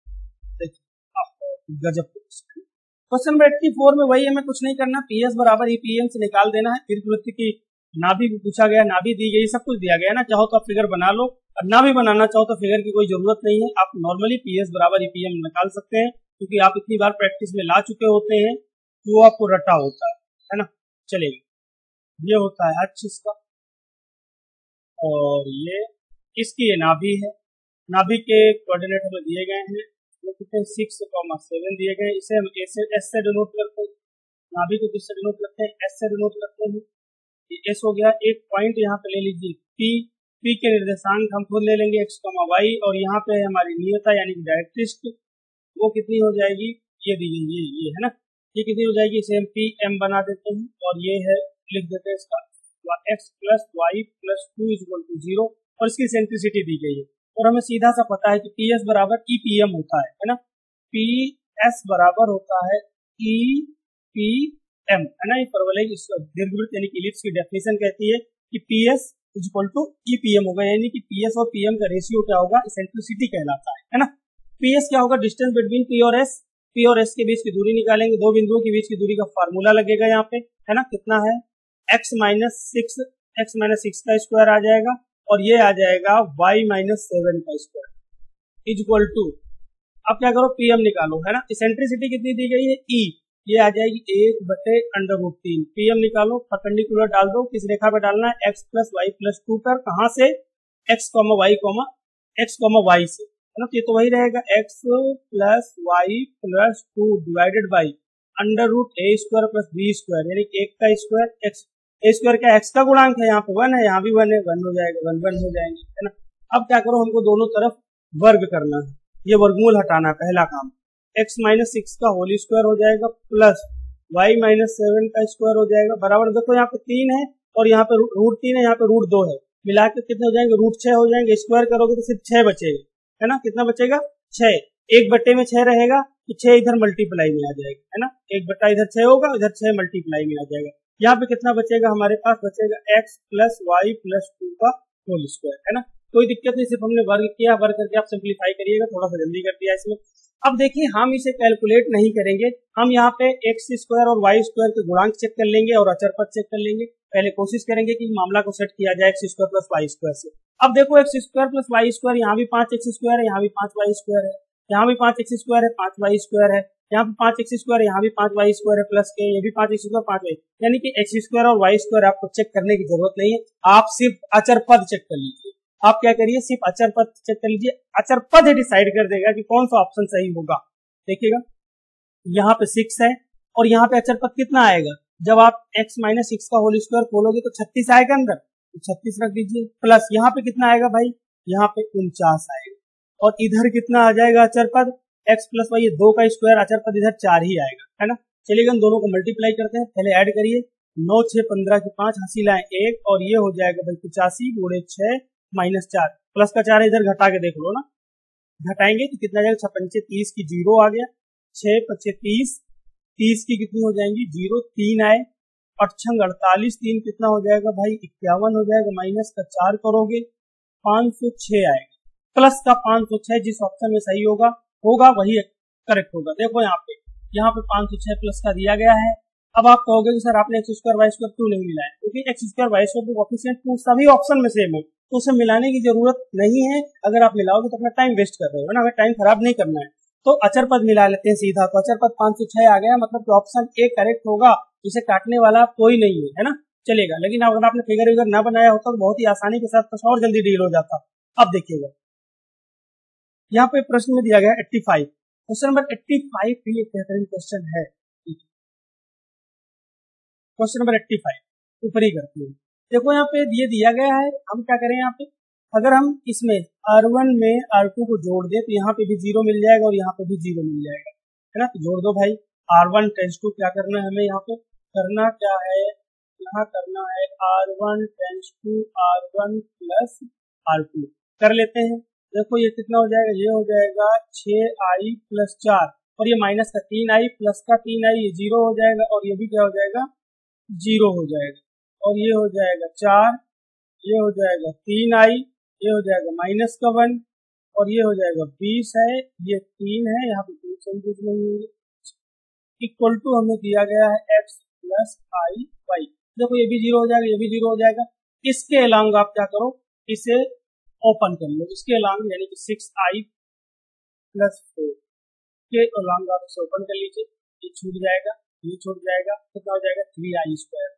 गजब क्वेश्चन नंबर 84 में वही हमें कुछ नहीं करना, पीएस बराबर ईपीएम से निकाल देना है। दीर्घवृत्त की नाभि भी पूछा गया, नाभि दी गई, सब कुछ दिया गया ना। चाहो तो आप फिगर बना लो, और ना भी बनाना चाहो तो फिगर की कोई जरूरत नहीं है। आप नॉर्मली पीएस बराबर ईपीएम निकाल सकते हैं, क्योंकि आप इतनी बार प्रैक्टिस में ला चुके होते हैं तो वो आपको रटा होता है ना। चलेगा, ये होता है एच इसका, और ये इसकी ये नाभि है। नाभि के कोऑर्डिनेट हमें दिए गए हैं, 6,7 दिए गए। इसे हम एस से डिनोट करते हैं, नाभि को किससे डिनोट करते हैं, एस से डिनोट करते हैं। ये एस हो गया। एक पॉइंट यहाँ पे ले लीजिए पी, पी के निर्देशांक हम खुद ले लेंगे x, y, और यहाँ पे हमारी नियता यानी कि डायरेक्ट्रिक्स वो कितनी हो जाएगी, ये दी गई ये है ना, ये कितनी हो जाएगी, इसे हम पी एम बना देते हैं और ये है लिख देते हैं इसका x plus Y plus 2 equal to 0, और इसकी सेंट्रिसिटी दी गई है। और हमें सीधा सा पता है कि पी एस बराबर ई पी एम होता है ना, पी एस बराबर होता है ई पी एम है ना। ये परवलय दीर्घवृत्त यानी कि इलिप्स की डेफिनेशन कहती है कि P S equal to E P M होगा, यानी कि पी एस और पी एम का रेशियो क्या होगा, सेंट्रिसिटी कहलाता है ना। पी एस क्या होगा, डिस्टेंस बिटवीन पी और एस, पी और एस के बीच की दूरी निकालेंगे, दो बिंदुओं के बीच की दूरी का फार्मूला लगेगा यहाँ पे, है ना। कितना है, x माइनस सिक्स का स्क्वायर आ जाएगा, और ये आ जाएगा y माइनस 7 का स्क्वायर इक्वल टू, अब क्या करो पी एम निकालो, है ना। सेंट्रिसिटी कितनी दी गई है e, ये आ जाएगी 1/√3। पी एम निकालो, परपेंडिकुलर डाल दो, किस रेखा पे डालना है, x प्लस वाई प्लस 2 पर, कहाँ से, x y से, है ना। तो ये तो वही रहेगा x plus Y plus 2 divided by √a² plus b², यानी 1 का स्क्वायर, x a स्क्वायर क्या x का गुणांक है, यहाँ पे 1 है, यहाँ भी 1 है, 1 हो जाएगा, 1 हो जाएंगे, है ना। अब क्या करो, हमको दोनों तरफ वर्ग करना है, ये वर्गमूल हटाना है पहला काम। x माइनस 6 का होल स्क्वायर हो जाएगा प्लस y माइनस 7 का स्क्वायर हो जाएगा बराबर, देखो यहाँ पे 3 है और यहाँ पे √3 है, यहाँ पे √2 है, मिला के कितने हो जाएंगे, √6 हो जाएंगे। स्क्वायर करोगे तो सिर्फ 6 बचेगा, है ना। कितना बचेगा, 6, 1 में 6 रहेगा तो 6 इधर मल्टीप्लाई में आ जाएगा, है ना। 1 इधर 6 होगा, इधर 6 मल्टीप्लाई में आ जाएगा। यहाँ पे कितना बचेगा, हमारे पास बचेगा x प्लस वाई प्लस 2 का होल स्क्वायर, है ना। कोई दिक्कत नहीं, सिर्फ हमने वर्ग किया, वर्ग करके आप सिंप्लीफाई करिएगा, थोड़ा सा जल्दी कर दिया इसमें। अब देखिए हम इसे कैलकुलेट नहीं करेंगे, हम यहाँ पे एक्स स्क्वायर और वाई स्क्वायर के गुणांक चेक कर लेंगे और अचर पद चेक कर लेंगे। पहले कोशिश करेंगे कि मामला को सेट किया जाए x square plus y square से। अब देखो x square plus y square, यहाँ भी 5 एक्स स्क्वायर है, यहाँ भी 5 वाई स्क्वायर है, यहाँ भी 5 एक्स स्क्वायर है, 5 वाई स्क्वायर है, यहाँ पे 5 एक्स स्क्वायर, यहाँ भी 5 वाई स्क्वायर है प्लस के, ये भी 5 एक्स स्क्वायर 5 वाई, यानी कि एक्स स्क्वायर और वाई स्क्वायर आपको चेक करने की जरूरत नहीं है, आप सिर्फ अचर पद चेक कर लीजिए। आप क्या करिए, सिर्फ अचर पद चेक कर लीजिए, अचर पद ही डिसाइड कर देगा कि कौन सा ऑप्शन सही होगा। देखिएगा यहाँ पे 6 है और यहाँ पे अचर पद कितना आएगा, जब आप x माइनस 6 का होल स्क्वायर खोलोगे तो 36 आएगा अंदर, तो 36 रख दीजिए, प्लस यहाँ पे कितना आएगा भाई, यहाँ पे 49 आएगा, और इधर कितना आ जाएगा अचर पद, x प्लस वाई, ये 2 का स्क्वायर, अचर पद इधर 4 ही आएगा, है ना। चलिए हम दोनों को मल्टीप्लाई करते हैं, पहले ऐड करिए, 9 6 15 के 5, हंसी लाए 1, और ये हो जाएगा भाई 85 गुणे 6 माइनस 4, प्लस का 4 इधर घटा के देख लो ना, घटाएंगे तो कितना जाएगा, 6 5 30 की 0 आ गया, 6 5 30, 30 की कितनी हो जाएंगी 0, 3 आए, 8 6 48, 3 कितना हो जाएगा भाई 51 हो जाएगा, माइनस का 4 करोगे 506 आएगा, प्लस का 506, जिस ऑप्शन में सही होगा वही करेक्ट होगा। देखो यहाँ पे 506 प्लस का दिया गया है। अब आप कहोगे कि सर आपने एक्स स्क्वायर वाई स्क्वायर क्यों नहीं मिलाया, क्योंकि x square y square coefficient सभी ऑप्शन में सेम है, तो उसे मिलाने की जरूरत नहीं है। अगर आप मिलाओगे तो अपना टाइम वेस्ट कर रहे हो ना, हमें टाइम खराब नहीं करना है, तो अचर पद मिला लेते हैं सीधा, तो अचर पद 506 आ गया, मतलब कि ऑप्शन ए करेक्ट होगा, इसे काटने वाला कोई नहीं है ना, चलेगा। लेकिन अगर आपने फिगर विगर ना बनाया होता तो बहुत ही आसानी के साथ और जल्दी डील हो जाता। अब देखिएगा यहाँ पे प्रश्न में दिया गया 85, क्वेश्चन नंबर 85 भी एक बेहतरीन क्वेश्चन है। क्वेश्चन नंबर 85 ऊपर ही करते हैं, देखो यहाँ पे ये दिया गया है, हम क्या करें यहाँ पे, अगर हम इसमें R1 में R2 को जोड़ दे तो यहाँ पे भी 0 मिल जाएगा और यहाँ पे भी 0 मिल जाएगा, है ना। तो जोड़ दो भाई, R1 टेंस टू क्या करना है हमें, यहाँ पे करना क्या है, यहाँ करना है R1 tense to R1 plus R2 कर लेते हैं। देखो ये कितना हो जाएगा, ये हो जाएगा 6i प्लस 4, और ये माइनस का 3i प्लस का 3i, ये 0 हो जाएगा, और ये भी क्या हो जाएगा 0 हो जाएगा, और ये हो जाएगा 4, ये हो जाएगा 3i, ये हो जाएगा माइनस का 1, और ये हो जाएगा 20 है, ये 3 है, यहाँ पे कोई कंफ्यूजन नहीं होगी, इक्वल टू हमें दिया गया है x प्लस आई वाई। देखो ये भी 0 हो जाएगा, ये भी 0 हो जाएगा। इसके अलॉन्ग आप क्या करो, इसे ओपन कर लो, इसके अलॉन्ग यानी कि 6i प्लस 4 के अलॉन्ग आप इसे ओपन कर लीजिए, ये छूट जाएगा, ये छूट जाएगा, कितना हो जाएगा 3i square,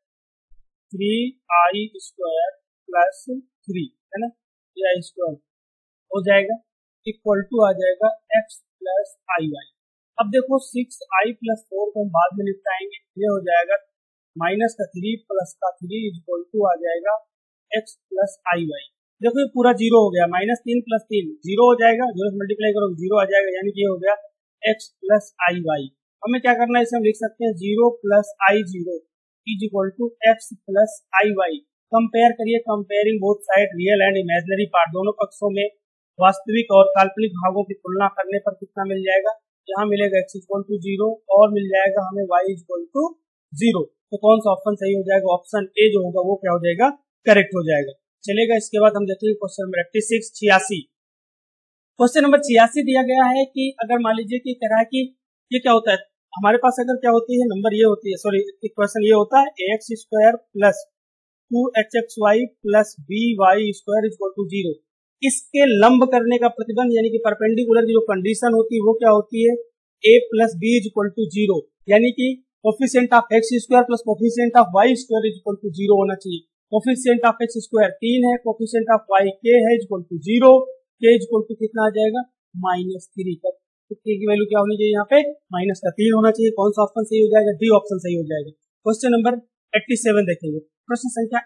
3i square plus 3 है ना, ये आई स्क्वायर हो जाएगा, इक्वल टू आ जाएगा x प्लस आई वाई। अब देखो 6i प्लस 4 को हम बाद में निपटाएंगे, ये हो जाएगा माइनस का 3 प्लस का 3 इक्वल टू आ जाएगा x प्लस आई वाई। देखो ये पूरा 0 हो गया, माइनस 3 प्लस 3 0 हो जाएगा, 0 से मल्टीप्लाई करो 0 आ जाएगा, यानी कि ये हो गया x प्लस आई वाई। हमें क्या करना है, इसे हम लिख सकते हैं 0 plus i 0 is equal to x plus i y. Compare करिए, comparing both side, real and imaginary part, दोनों पक्षों में वास्तविक और काल्पनिक भागों की तुलना करने पर कितना मिल जाएगा, यहाँ मिलेगा x इक्वल टू 0 और मिल जाएगा हमें y इक्वल टू 0। तो कौन सा ऑप्शन सही हो जाएगा, ऑप्शन ए जो होगा वो क्या हो जाएगा, करेक्ट हो जाएगा। चलेगा, इसके बाद हम देखेंगे क्वेश्चन नंबर 86 86। क्वेश्चन नंबर 86 दिया गया है कि अगर मान लीजिए कि कह रहा है कि ये क्या होता है, हमारे पास अगर क्या होती है नंबर ये होती है, सॉरी क्वेश्चन ये होता है ax square plus 2hxy plus by square equal to 0। इसके लंब करने का प्रतिबंध यानी कि परपेंडिकुलर की जो कंडीशन होती है वो क्या होती है, a plus b equal to 0, यानी कि coefficient of x square plus coefficient of y square equal to 0 होना चाहिए। कोफिशिएंट ऑफ x स्क्वायर 3 है, कोफिशिएंट ऑफ y k है equal to 0, k equal to कितना आ जाएगा -3 का, तो k की वैल्यू क्या होनी चाहिए, यहाँ पे -3 होना चाहिए। कौन सा ऑप्शन सही हो जाएगा, डी ऑप्शन सही हो जाएगा। क्वेश्चन नंबर 87 देखेंगे, प्रश्न संख्या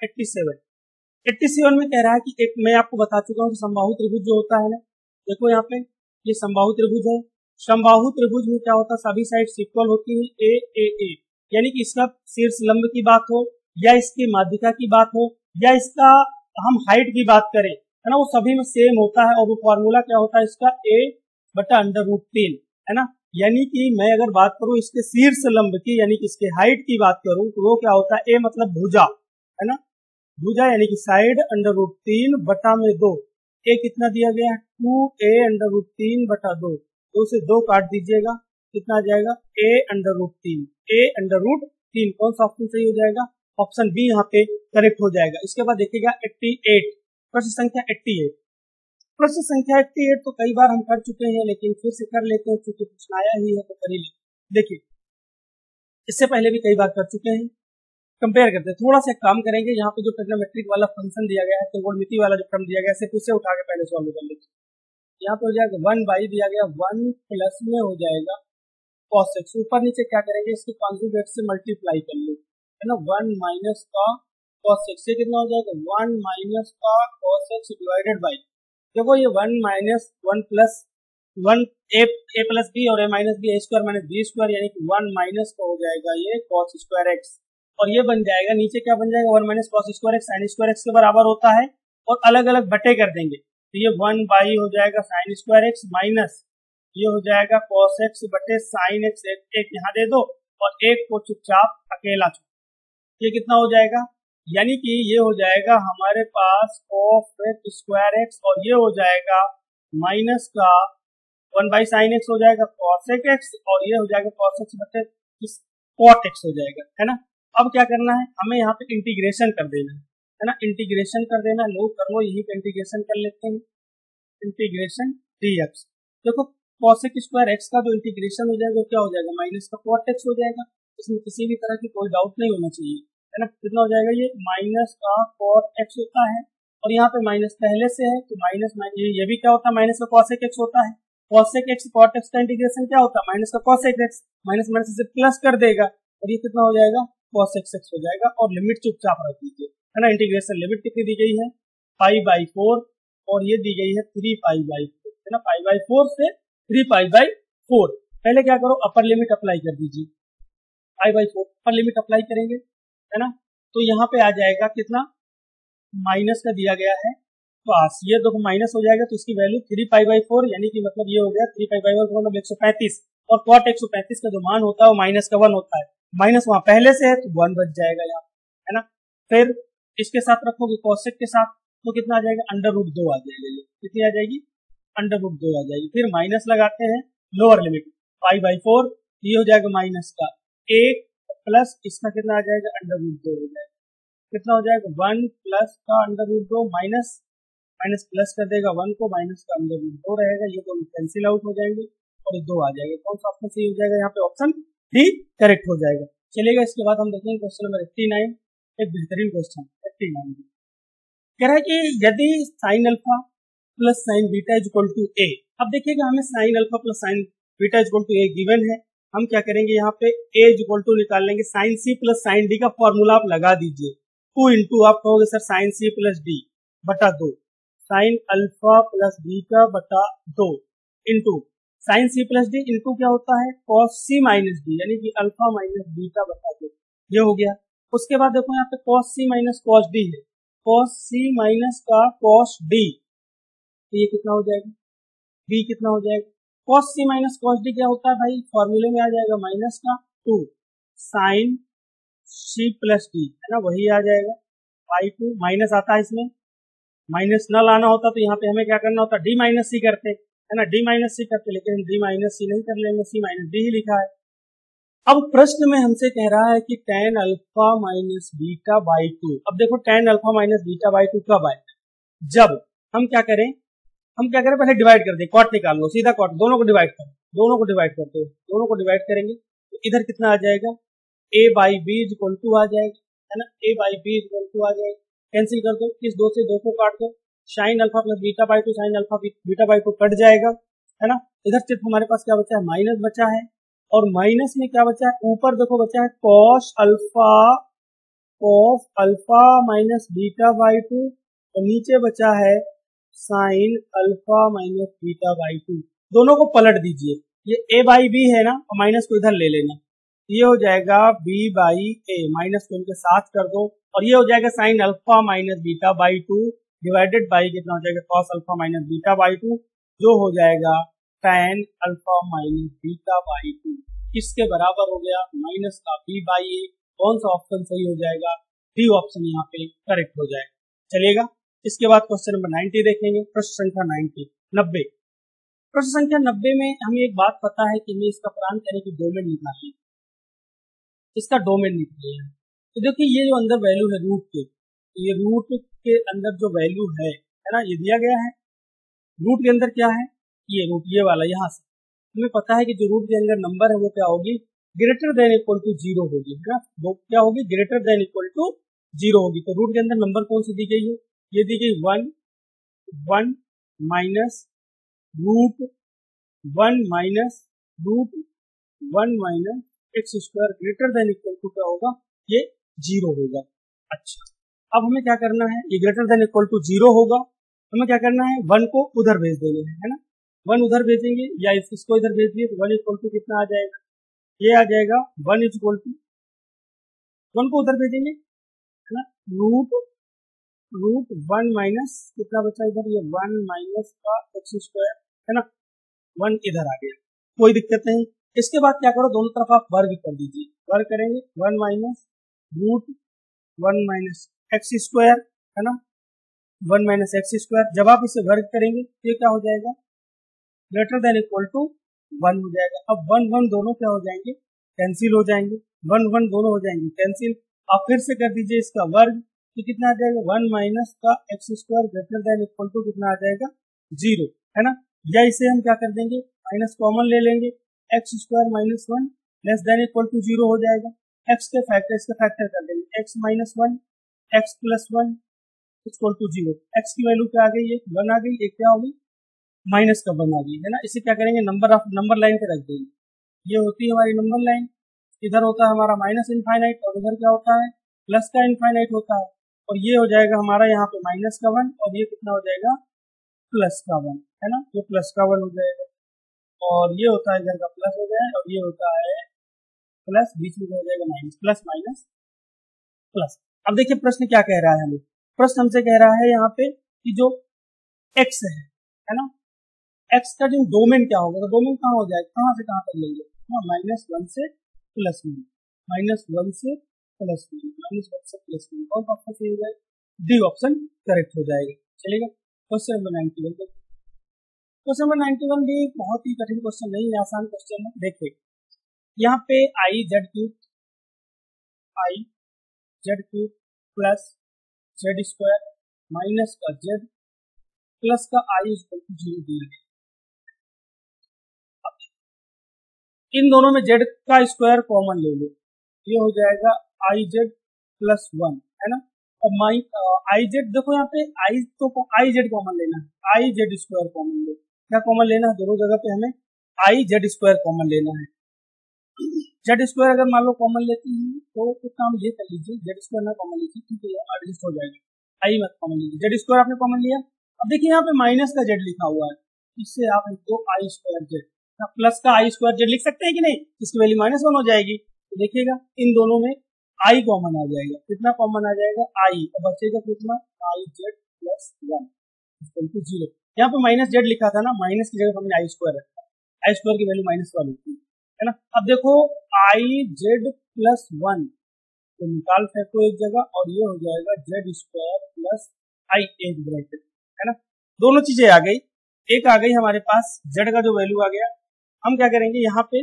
87 में कह रहा है कि एक मैं आपको बता चुका हूँ कि समबाहु त्रिभुज जो होता है ना, देखो यहाँ पे ये समबाहु त्रिभुज है, समबाहु त्रिभुज में क्या होता है, सभी साइड्स इक्वल होती है a यानी कि इसका शीर्ष लंब की बात हो या इसकी माध्यिका की बात हो या इसका हम हाइट की बात करें, है ना, वो सभी में सेम होता है, और वो फॉर्मूला क्या होता है इसका a/√3 है ना। यानी कि मैं अगर बात करूं इसके शीर्ष लंब की यानी कि इसके हाइट की बात करूं तो वो क्या होता है, a मतलब भुजा है ना, भुजा यानी कि साइड √3/2, ए कितना दिया गया है 2a√3/2, 2 से 2 काट दीजिएगा, कितना आ जाएगा a√3, a√3। कौन सा ऑप्शन सही हो जाएगा? ऑप्शन बी यहाँ पे करेक्ट हो जाएगा। इसके बाद देखिएगा 88, प्रश्न संख्या 88। प्रश्न संख्या 88 तो कई बार हम कर चुके हैं, लेकिन फिर से कर लेते हैं क्योंकि प्रश्न आया ही है तो कर ही लेते। देखिए इससे पहले भी कई बार कर चुके हैं। कंपेयर करते हैं, थोड़ा सा काम करेंगे। यहाँ पे जो ट्रिग्नोमेट्रिक वाला फंक्शन दिया गया है, त्रिकोणमिति वाला जो टर्म दिया गया है, सिर्फ उसे उठा के पहले सॉल्व कर लीजिए। यहाँ पे हो जाएगा 1 दिया गया, 1 प्लस में हो जाएगा cos x। ऊपर नीचे क्या करेंगे, इसके कॉन्जुगेट से मल्टीप्लाई कर लो, है ना। 1 माइनस का cos x, ये कितना हो जाएगा 1 माइनस का cos x डिवाइडेड बाई, देखो ये 1 minus 1 plus 1 a plus b और a minus b, a square minus b square, यानी कि 1 माइनस का हो जाएगा ये cos स्क्वायर x, और ये बन जाएगा नीचे क्या बन जाएगा 1 minus cos square x sin square x के बराबर होता है, और अलग अलग बटे कर देंगे तो ये 1 बाई हो जाएगा sin स्क्वायर x माइनस ये हो जाएगा cos x बटे sin x। एक यहाँ दे दो और एक को चुपचाप अकेला छोड़, ये कितना हो जाएगा, यानी कि ये हो जाएगा हमारे पास cos x स्क्वायर x, और ये हो जाएगा माइनस का 1 बाई साइन x हो जाएगा cos x, और ये हो जाएगा cos x बटे cot x हो जाएगा, है ना। अब क्या करना है, हमें यहाँ पे इंटीग्रेशन कर देना है ना, इंटीग्रेशन कर देना। लो कर लो, यही पे इंटीग्रेशन कर लेते हैं, इंटीग्रेशन dx। देखो cos स्क्वायर x का जो इंटीग्रेशन हो जाएगा क्या हो जाएगा, माइनस का cot x हो जाएगा। इसमें किसी भी तरह की कोई डाउट नहीं होना चाहिए, है ना। कितना हो जाएगा, ये माइनस का cot x होता है, और यहाँ पे माइनस पहले से है तो माइनस ये भी क्या होता है, माइनस का cos x होता है। cos x cot x का इंटीग्रेशन क्या होता है, माइनस का cos x, माइनस माइनस से प्लस कर देगा, और ये कितना हो जाएगा cos x हो जाएगा। और लिमिट चुपचाप रख दीजिए, है ना। इंटीग्रेशन लिमिट कितनी दी गई है, π/4, और ये दी गई है 3π/4, है ना। π/4 से 3π/4। पहले क्या करो, अपर लिमिट अप्लाई कर दीजिए, π/4 अपर लिमिट अप्लाई करेंगे, है ना। तो यहाँ पे आ जाएगा कितना, माइनस का दिया गया है, पास ये देखो माइनस हो जाएगा तो इसकी वैल्यू 3π/4, यानी कि मतलब ये हो गया 3π/4 मतलब 135, और cot 135 का जो मान होता है वो माइनस का 1 होता है, माइनस वहां पहले से है तो 1 बच जाएगा यहाँ, है ना। फिर इसके साथ रखोगे cos x के साथ तो कितना आ जाएगा, √2 आ जाएगा, ये कितनी आ जाएगी, √2 आ जाएगी। फिर माइनस लगाते हैं लोअर लिमिट π/4, ये हो जाएगा माइनस का 1 प्लस इसका कितना आ जाएगा, √2 हो जाएगा, कितना हो जाएगा 1 प्लस का √2 माइनस माइनस प्लस कर देगा 1 को, माइनस का √2 रहेगा, ये दोनों कैंसिल आउट हो जाएंगे और 2 आ जाएगा। कौन सा ऑप्शन सही हो जाएगा, यहाँ पे ऑप्शन डी करेक्ट हो जाएगा। चलिएगा इसके बाद हम देखेंगे क्वेश्चन नंबर 89, एक बेहतरीन क्वेश्चन 89 कह रहा है कि यदि sin alpha plus sin beta is equal to a। अब देखिएगा हमें sin alpha plus sin beta is equal to a given है, हम क्या करेंगे यहाँ पे a इज इक्वल टू निकाल लेंगे sin c plus sin d का फॉर्मूला आप लगा दीजिए, 2 इंटू आप कहोगे sir sin c plus d बटा 2, sin अल्फा प्लस बीटा बटा 2 into sine c plus d into क्या होता है cos c माइनस डी, यानी कि अल्फा माइनस बीटा बटा 2, ये हो गया। उसके बाद देखो यहाँ पे cos c minus cos d है, cos c माइनस का cos d, तो ये कितना हो जाएगा, d कितना हो जाएगा, cos c minus cos d क्या होता है भाई, फॉर्मूले में आ जाएगा माइनस का 2 साइन c प्लस डी, है ना, वही आ जाएगा बाई 2, माइनस आता है इसमें, माइनस न लाना होता तो यहाँ पे हमें क्या करना होता, d माइनस सी करते, है ना, d माइनस सी करते, लेकिन हम d माइनस सी नहीं कर लेंगे, c माइनस डी ही लिखा है। अब प्रश्न में हमसे कह रहा है कि tan alpha minus beta by 2। अब देखो tan alpha minus beta by 2 कब आएगा, जब हम क्या करें, पहले डिवाइड कर दें, कॉट निकाल लो, सीधा कॉट, दोनों को डिवाइड करो, दोनों को डिवाइड करते हो, दोनों को डिवाइड करेंगे तो इधर कितना आ जाएगा, a by b is equal to आ जाएगा, है ना, a by b is equal to आ जाएगा, कैंसिल कर दो, इस 2 से 2 को काट दो, sine alpha plus beta by 2 sine alpha beta by 2 cut जाएगा, है ना। इधर सिर्फ हमारे पास क्या बचा है, माइनस बचा है, और माइनस में क्या बचा है, ऊपर देखो बचा है cos alpha minus beta by 2, और नीचे बचा है sine alpha minus beta by 2। दोनों को पलट दीजिए, ये a बाई बी है ना, और माइनस को इधर ले लेना, ये हो जाएगा b बाई ए, माइनस को इनके साथ कर दो, और ये हो जाएगा sine alpha minus beta by 2 divided by कितना हो जाएगा cos alpha minus beta by 2, जो हो जाएगा tan alpha minus beta by 2, किसके बराबर हो गया, माइनस का b बाई ए। कौन सा ऑप्शन सही हो जाएगा, डी ऑप्शन यहाँ पे करेक्ट हो जाएगा। चलिएगा इसके बाद क्वेश्चन नंबर 90 देखेंगे। प्रश्न संख्या 90। प्रश्न संख्या 90 में हमें एक बात पता है कि हमें इसका प्रांत यानी कि डोमेन निकालना है, इसका डोमेन निकालना है। तो देखिए ये जो अंदर वैल्यू है रूट के, ये रूट के अंदर जो वैल्यू है ना, ये दिया गया है। रूट के अंदर क्या है, ये रूट, ये वाला यहाँ से हमें पता है कि जो रूट के अंदर नंबर है वो क्या होगी, ग्रेटर देन इक्वल टू 0 होगी, है ना। वो क्या होगी, ग्रेटर देन इक्वल टू 0 होगी। तो रूट के अंदर नंबर कौन सी दी गई है, ये दी गई 1 minus root 1 minus root 1 minus x square greater than equal to क्या होगा, ये 0 होगा। अच्छा, अब हमें क्या करना है, ये ग्रेटर देन इक्वल टू 0 होगा, हमें क्या करना है, 1 को उधर भेज देंगे, है ना। 1 उधर भेजेंगे या इसको इधर भेज दिए तो 1 इक्वल टू कितना आ जाएगा, ये आ जाएगा 1 इक्वल टू 1 को उधर भेजेंगे, है ना, रूट 1 माइनस कितना बचा इधर, ये 1 माइनस का एक्स स्क्वायर, है ना, 1 इधर आ गया, कोई दिक्कत नहीं। इसके बाद क्या करो, दोनों तरफ आप वर्ग कर दीजिए, वर्ग करेंगे 1 minus root 1 minus x square, है ना, 1 माइनस एक्स स्क्वायर। जब आप इसे वर्ग करेंगे तो ये क्या हो जाएगा, ग्रेटर देन इक्वल टू 1 हो जाएगा। अब 1 1 दोनों क्या हो जाएंगे, कैंसिल हो जाएंगे, 1 1 दोनों हो जाएंगे कैंसिल। आप फिर से कर दीजिए इसका वर्ग, तो कितना आ जाएगा, 1 माइनस का x square greater than equal to कितना आ जाएगा, 0, है ना। या इसे हम क्या कर देंगे, माइनस कॉमन ले लेंगे, x square minus 1 less than equal to 0 हो जाएगा। एक्स के फैक्टर, इसका फैक्टर कर देंगे, x minus 1 x plus 1 equal to 0। X की वैल्यू क्या आ गई, एक 1 आ गई, एक क्या होगी, माइनस का 1 आ गई, है ना। इसे क्या करेंगे, नंबर लाइन पे रख देंगे। ये होती है हमारी नंबर लाइन, इधर होता है हमारा माइनस इनफाइनाइट और उधर क्या होता है, प्लस का इनफाइनाइट होता है। और ये हो जाएगा हमारा यहाँ पे माइनस का 1 और ये कितना हो जाएगा, प्लस का 1, है ना, ये प्लस का 1 हो जाएगा। और ये होता है इधर का प्लस हो जाए और ये होता है प्लस, बीच में हो जाएगा माइनस, प्लस माइनस प्लस। अब देखिए प्रश्न क्या कह रहा है हमें, प्रश्न हमसे कह रहा है यहाँ पे कि जो x है ना, x का जो डोमेन क्या होगा, तो डोमेन कहाँ हो जाएगा, कहाँ से कहाँ कर लेंगे, -1 से +1, -1 से +1, -1 से +1, कौन सा ऑप्शन सही हो जाएगा, डी ऑप्शन करेक्ट हो जाएगा। चलेगा, क्वेश्चन नंबर 91। क्वेश्चन नंबर 91 भी बहुत ही कठिन क्वेश्चन नहीं है, आसान क्वेश्चन है। देखिए यहाँ पे i z cube plus z square minus का जेड प्लस का आई इक्वल टू 0 दिया गया। इन दोनों में जेड का स्क्वायर कॉमन ले लो, ये हो जाएगा आई जेड प्लस 1, है ना। और आई जेड देखो यहाँ पे आई जेड कॉमन लेना है, आई जेड स्क्वायर कॉमन लो, क्या कॉमन लेना है, दोनों जगह पे हमें आई जेड स्क्वायर कॉमन लेना है। जेड स्क्वायर अगर मान लो कॉमन लेते हैं तो काम ये कर लीजिए, जेड स्क्वायर ना कॉमन लीजिए, ठीक है, एडजस्ट हो जाएगा, आई मत कॉमन लीजिए, जेड स्क्वायर आपने कॉमन लिया। अब देखिए यहाँ पे माइनस का जेड लिखा हुआ है, इससे आप लिख दो आई स्क्वायर जेड, प्लस का आई स्क्वायर जेड लिख सकते हैं कि नहीं, इसकी वैल्यू -1 हो जाएगी। तो देखिएगा इन दोनों में आई कॉमन आ जाएगा, कितना कॉमन आ जाएगा, आई, और बचेगा कितना, i z plus 1 equal to 0। यहाँ पे माइनस जेड लिखा था ना, माइनस की जगह हमने आई स्क्वायर रखा, आई स्क्वायर की वैल्यू -1 होती है ना। अब देखो आई जेड प्लस 1 तो निकाल फेंको एक जगह और ये हो जाएगा जेड स्क्वायर प्लस आई एक ब्रैकेट, है ना। दोनों चीजें आ गई, एक आ गई हमारे पास जेड का जो वैल्यू आ गया। हम क्या करेंगे यहाँ पे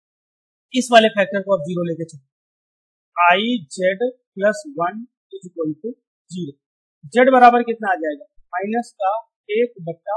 इस वाले फैक्टर को अब 0 लेके चलो, i z plus 1 is equal to 0। Z बराबर कितना आ जाएगा, माइनस का 1 बट्टा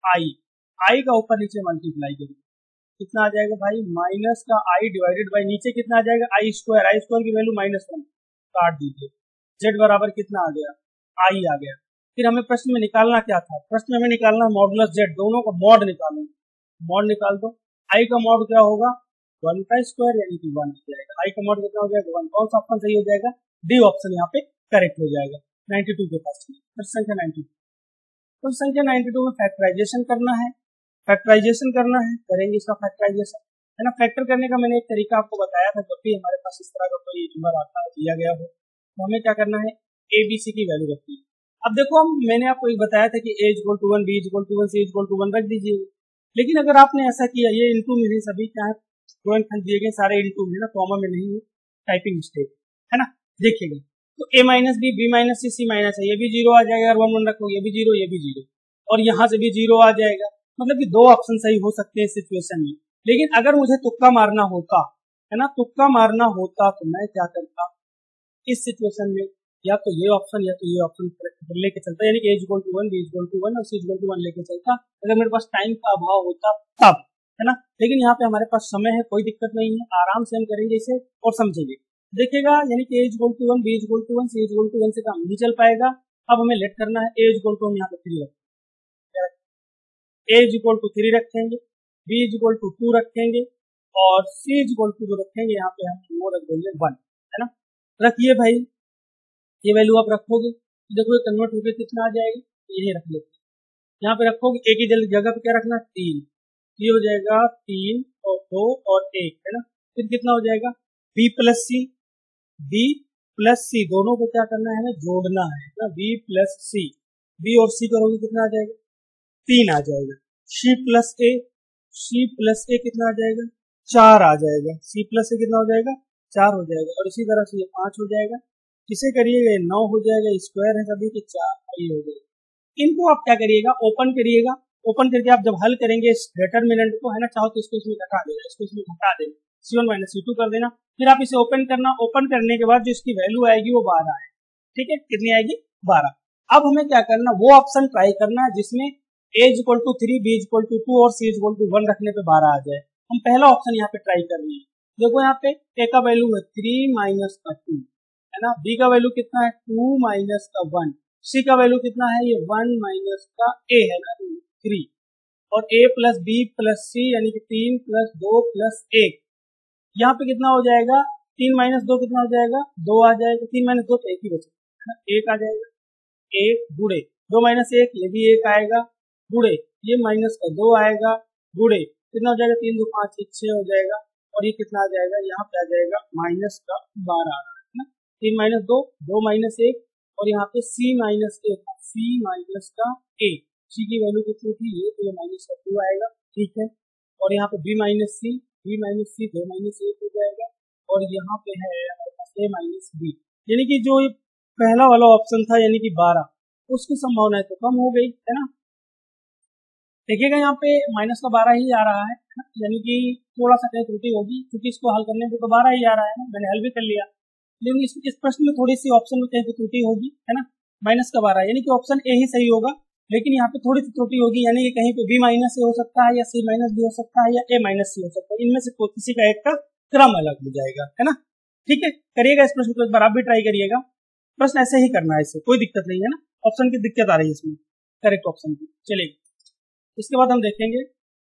आई का ऊपर नीचे मल्टीप्लाई करेंगे, कितना आ जाएगा भाई, माइनस का आई डिवाइडेड बाई नीचे कितना आ जाएगा, आई स्क्वायर की वैल्यू -1 काट दीजिए, जेड बराबर कितना आ गया, आई आ गया। फिर हमें प्रश्न में निकालना क्या था, प्रश्न में हमें निकालना मॉडुलस जेड, दोनों का मॉड निकालो, मॉड निकाल दो। आई का मॉड क्या होगा, 1 का स्क्वायर यानी कि 1 हो जाएगा, आई का मॉड कितना हो जाएगा 1, कौन सा ऑप्शन सही हो जाएगा, डी ऑप्शन यहाँ पे करेक्ट हो जाएगा। 92 के पास प्रश्न संख्या 92, प्रश्न संख्या 92 में फैक्टराइजेशन करना है, फैक्टराइजेशन करना है, करेंगे इसका फैक्टराइजेशन, है ना। फैक्टर करने का मैंने एक तरीका आपको बताया था, जब भी हमारे पास इस तरह का कोई नंबर आता है दिया गया हो तो हमें क्या करना है, ए बी सी की वैल्यू रखनी है। अब देखो मैंने आपको एक बताया था कि a equal to 1, b equal to 1, c equal to 1 रख दीजिए, लेकिन अगर आपने ऐसा किया, ये इनटू में सभी क्या है, दिए गए सारे इनटू में ना, कॉमा में नहीं है, टाइपिंग मिस्टेक, है ना। देखिएगा तो a minus b minus c minus है, ये भी जीरो आ जाएगा, अगर 1 1 रखो ये भी जीरो, ये भी जीरो, और यहाँ से भी जीरो आ जाएगा। मतलब कि दो ऑप्शन सही हो सकते हैं इस सिचुएशन में। लेकिन अगर मुझे तुक्का मारना होता है ना, तुक्का मारना होता तो मैं क्या करता इस सिचुएशन में, या तो ये ऑप्शन या तो ये ऑप्शन लेके चलता, यानी कि a equal to 1, b equal to 1 और c इक्वल टू 1 लेके चलता, अगर मेरे पास टाइम का अभाव होता तब, है ना। लेकिन यहाँ पे हमारे पास समय है, कोई दिक्कत नहीं है, आराम से हम करेंगे इसे और समझेंगे। देखिएगा, यानी कि a equal to 1, b equal to 1, c equal to 1 से काम नहीं चल पाएगा। अब हमें लेट करना है, a इक्वल टू हम यहाँ पे 3 रखेंगे, a इक्वल टू 3 रखेंगे, b इक्वल टू 2 रखेंगे और c इक्वल टू जो रखेंगे यहाँ पे हम वो रख देंगे 1, है ना। रखिए भाई, ये वैल्यू आप रखोगे तो देखो ये कन्वर्ट होकर कितना आ जाएगा, यही रख लेते हैं। यहाँ पे रखोगे एक ही जगह पे क्या रखना, 3, ये हो जाएगा 3 और 2 और 1, है ना। फिर कितना हो जाएगा b प्लस सी, दोनों को क्या करना है ना, जोड़ना है ना, b प्लस सी, b और c करोगे कितना आ जाएगा, 3 आ जाएगा। c प्लस ए कितना आ जाएगा, 4 आ जाएगा, c प्लस ए कितना हो जाएगा, 4 हो जाएगा, और इसी तरह से ये 5 हो जाएगा। किसे करिएगा, 9 हो जाएगा, स्क्वायर है सभी के 4 ये हो जाएगा। इनको आप क्या करिएगा, ओपन करिएगा, ओपन करके आप जब हल करेंगे इस डिटरमिनेंट को, है ना, चाहो तो इसको इसमें घटा देना, इसको इसमें घटा देना, c1 माइनस c2 कर देना, फिर आप इसे ओपन करना, ओपन करने के बाद जो इसकी वैल्यू आएगी वो 12 है, ठीक है, कितनी आएगी 12। अब हमें क्या करना, वो ऑप्शन ट्राई करना है जिसमें a equal to 3, b equal to 2 और c इक्वल टू 1 रखने पे 12 आ जाए। हम पहला ऑप्शन यहाँ पे ट्राई कर रहे हैं। देखो यहाँ पे a का वैल्यू है 3 माइनस का 2, है ना, b का वैल्यू कितना है 2 माइनस का 1, c का वैल्यू कितना है ये 1 माइनस का a है ना 3, और a प्लस b प्लस c यानी कि 3 प्लस 2 प्लस 1, यहाँ पे कितना हो जाएगा, 3 माइनस 2 कितना हो जाएगा, 2 आ जाएगा, 3 माइनस 2 तो 1 ही बचेगा, 1 आ जाएगा, 1 गुड़े 2 माइनस 1 ये भी 1 आएगा, गुड़े ये माइनस का 2 आएगा, गुड़े कितना हो जाएगा, 3 2 5 6 हो जाएगा, और ये कितना आ जाएगा, यहाँ पे आ जाएगा माइनस का 12 है ना, 3 माइनस 2, 2 माइनस 1, और यहाँ पे c माइनस का a, c की वैल्यू कितनी थी ये, तो ये माइनस का 2 आएगा, ठीक है, और यहाँ पे b माइनस सी 2 माइनस 1 हो जाएगा, और यहाँ पे है हमारे पास a माइनस बी, यानी कि जो पहला वाला ऑप्शन था यानी कि 12, उसकी संभावना तो कम हो गई, है ना। देखिएगा यहाँ पे माइनस का 12 ही आ रहा है, यानी कि थोड़ा सा कहीं त्रुटि होगी, क्योंकि इसको हल करने पे तो 12 ही आ रहा है ना, मैंने हल भी कर लिया, लेकिन इस प्रश्न में थोड़ी सी ऑप्शन में कहीं त्रुटि होगी, है ना। माइनस का 12 यानी कि ऑप्शन ए ही सही होगा, लेकिन यहाँ पे थोड़ी सी त्रुटि होगी, यानी कि कहीं पे b माइनस ए हो सकता है, या c माइनस बी हो सकता है, या a माइनस सी हो सकता है, इनमें से किसी का एक का क्रम अलग हो जाएगा, है ना। ठीक है, करिएगा इस प्रश्न को एक बार आप भी ट्राई करिएगा, प्रश्न ऐसे ही करना है, इससे कोई दिक्कत नहीं है ना, ऑप्शन की दिक्कत आ रही है इसमें, करेक्ट ऑप्शन की। चलेगी, इसके बाद हम देखेंगे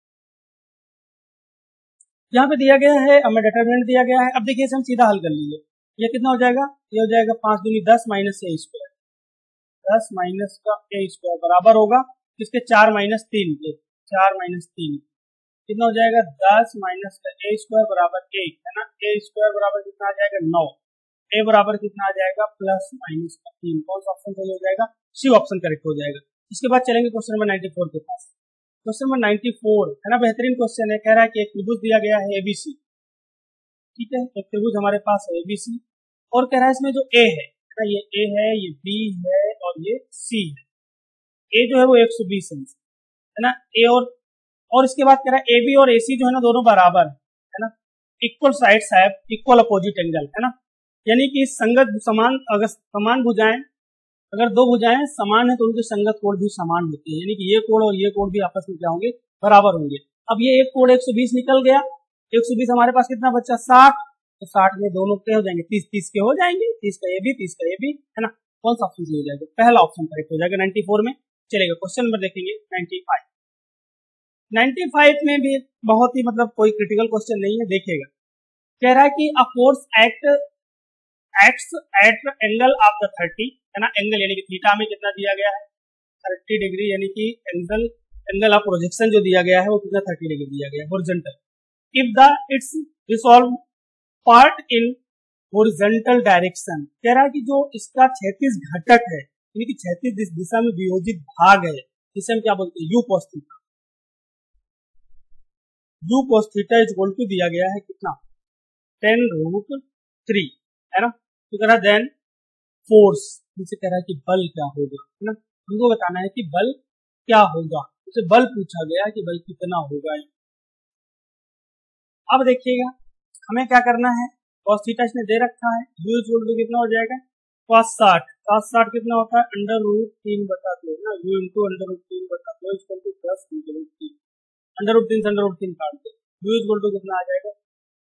यहाँ पे दिया गया है, हमें डिटरमिनेंट दिया गया है। अब देखिए इसे हम सीधा हल कर लीजिए, ये कितना हो जाएगा, ये हो जाएगा 5 दूनी 10 माइनस ए स्क्वायर, 10 माइनस का ए स्क्वायर बराबर होगा इसके 4 माइनस 3 के, 4 माइनस 3 कितना हो जाएगा, 10 माइनस का ए स्क्वायर बराबर 1, है ना, ए स्क्वायर बराबर कितना आ जाएगा 9, ए बराबर कितना आ जाएगा प्लस माइनस का 3, कौन सा ऑप्शन सही हो जाएगा, सी ऑप्शन करेक्ट हो जाएगा। इसके बाद चलेंगे क्वेश्चन नंबर 94 के पास। क्वेश्चन नंबर 94 है ना, बेहतरीन क्वेश्चन है, कह रहा है कि एक त्रिभुज दिया गया है एबीसी, ठीक है, एक त्रिभुज हमारे पास है एबीसी, और कह रहा है इसमें जो ए है ना, ये ए है, ये बी है और ये सी है, ए जो है वो 120 है ना, ए और इसके बाद कह रहा है ए बी और ए सी जो है ना दोनों बराबर है ना, equal sides have equal opposite angle, है ना, यानी कि संगत समान, अगर समान भुजाएं, अगर दो भुजाएं समान है तो उनके संगत कोण भी समान होते हैं, यानी कि ये कोण और ये कोण भी आपस में क्या होंगे, बराबर होंगे। अब ये एक कोण 120 निकल गया, 120 हमारे पास कितना बचा 60, तो 60 में दोनों के हो जाएंगे 30 के हो जाएंगे, 30 का ये भी 30 का ये भी, है ना, कौन सा ऑप्शन सही हो जाएगा, पहला ऑप्शन करेक्ट हो जाएगा 94 में। चलेगा क्वेश्चन नंबर देखेंगे 95 में भी बहुत ही मतलब कोई क्रिटिकल क्वेश्चन नहीं है, देखिएगा कह रहा है कि a force act at angle of the 30, है ना, एंगल यानी कि थीटा में कितना दिया गया है 30 डिग्री, यानी कि एंगल ऑफ प्रोजेक्शन जो दिया गया है वो कितना 30 डिग्री दिया गया है horizontal, if the its resolve part in horizontal direction, कह रहा है कि जो इसका क्षैतिज घटक है यानी कि क्षैतिज दिशा में वियोजित भाग है, जिसे हम क्या बोलते हैं u cos theta, u cos theta is equal to दिया गया है कितना 10√3, है ना, तो कह रहा देन फोर्स, जिसे कह रहा है कि बल क्या होगा, है ना, हमको बताना है कि बल क्या होगा, उसे बल पूछा गया कि बल कितना होगा। अब देखिएगा हमें क्या करना है, cos थीटा इसने दे रखा है, u इज इक्वल टू कितना हो जाएगा cos 60, cos 60 कितना होता है अंडर रूट 3/2 ना, u into under root 3/2 is equal to plus under root 3 से अंडर रूट 3 काट दे, u इज इक्वल टू कितना आ जाएगा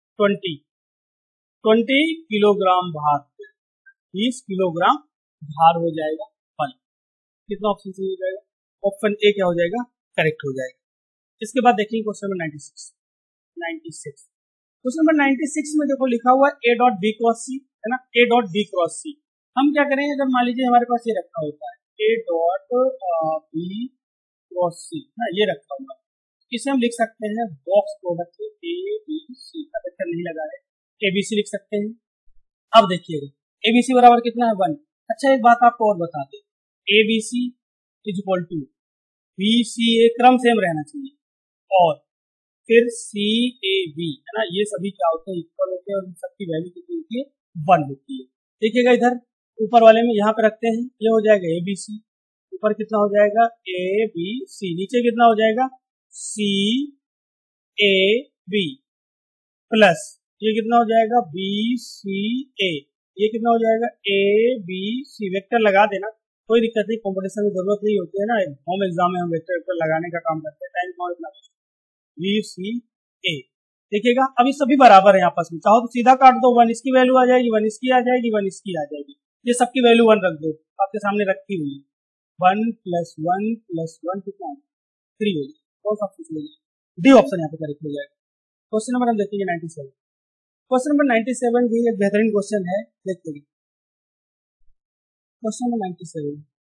20 किलोग्राम भार, 20 किलोग्राम भार हो जाएगा बल। कितना ऑप्शन सही हो जाएगा, ऑप्शन ए क्या हो जाएगा, करेक्ट हो जाएगा। इसके बाद देखेंगे क्वेश्चन नंबर 96। क्वेश्चन नंबर 96 में देखो लिखा हुआ a dot b cross c, है ना, a dot b cross c. हम क्या करेंगे, अगर मान लीजिए हमारे पास ये रखा होता है a dot b cross c ना, ये रखा हुआ है, इसे हम लिख सकते हैं बॉक्स प्रोडक्ट से ए बी सी, वेक्टर नहीं लगा रहे, ए बी सी लिख सकते हैं। अब देखिएगा ए बी सी बराबर कितना है 1। अच्छा एक बात आपको और बता दें, a b c is equal to b c a, क्रम सेम रहना चाहिए, और फिर सी ए बी, है ना, ये सभी क्या होते हैं इक्वल होते हैं और सबकी वैल्यू कितनी होती है 1 होती है। देखिएगा इधर ऊपर वाले में यहाँ पे रखते हैं, ये हो जाएगा ए बी सी, ऊपर कितना हो जाएगा ए बी सी, नीचे कितना हो जाएगा सी ए बी, प्लस ये कितना हो जाएगा बी सी ए, ये कितना हो जाएगा ए बी सी। वेक्टर लगा देना, कोई दिक्कत नहीं, कॉम्पिटिशन की जरूरत नहीं होती है ना, होम एग्जाम में हम वेक्टर लगाने का काम करते हैं, टाइम कौन इतना बी सी ए। देखिएगा अभी सभी बराबर है आपस में, चाहो तो सीधा काट दो, 1 इसकी वैल्यू आ जाएगी, 1 इसकी आ जाएगी, 1 इसकी आ जाएगी, ये सबकी वैल्यू 1 रख दो, आपके सामने रखी हुई है 1 प्लस 1 प्लस 1 कितना 3 हो जाएगा, कौन सा ऑप्शन लेंगे, डी ऑप्शन यहाँ पे करेक्ट हो जाएगा। क्वेश्चन नंबर हम देखेंगे 97। क्वेश्चन नंबर 97 भी एक बेहतरीन क्वेश्चन है, देखिए क्वेश्चन नंबर 97।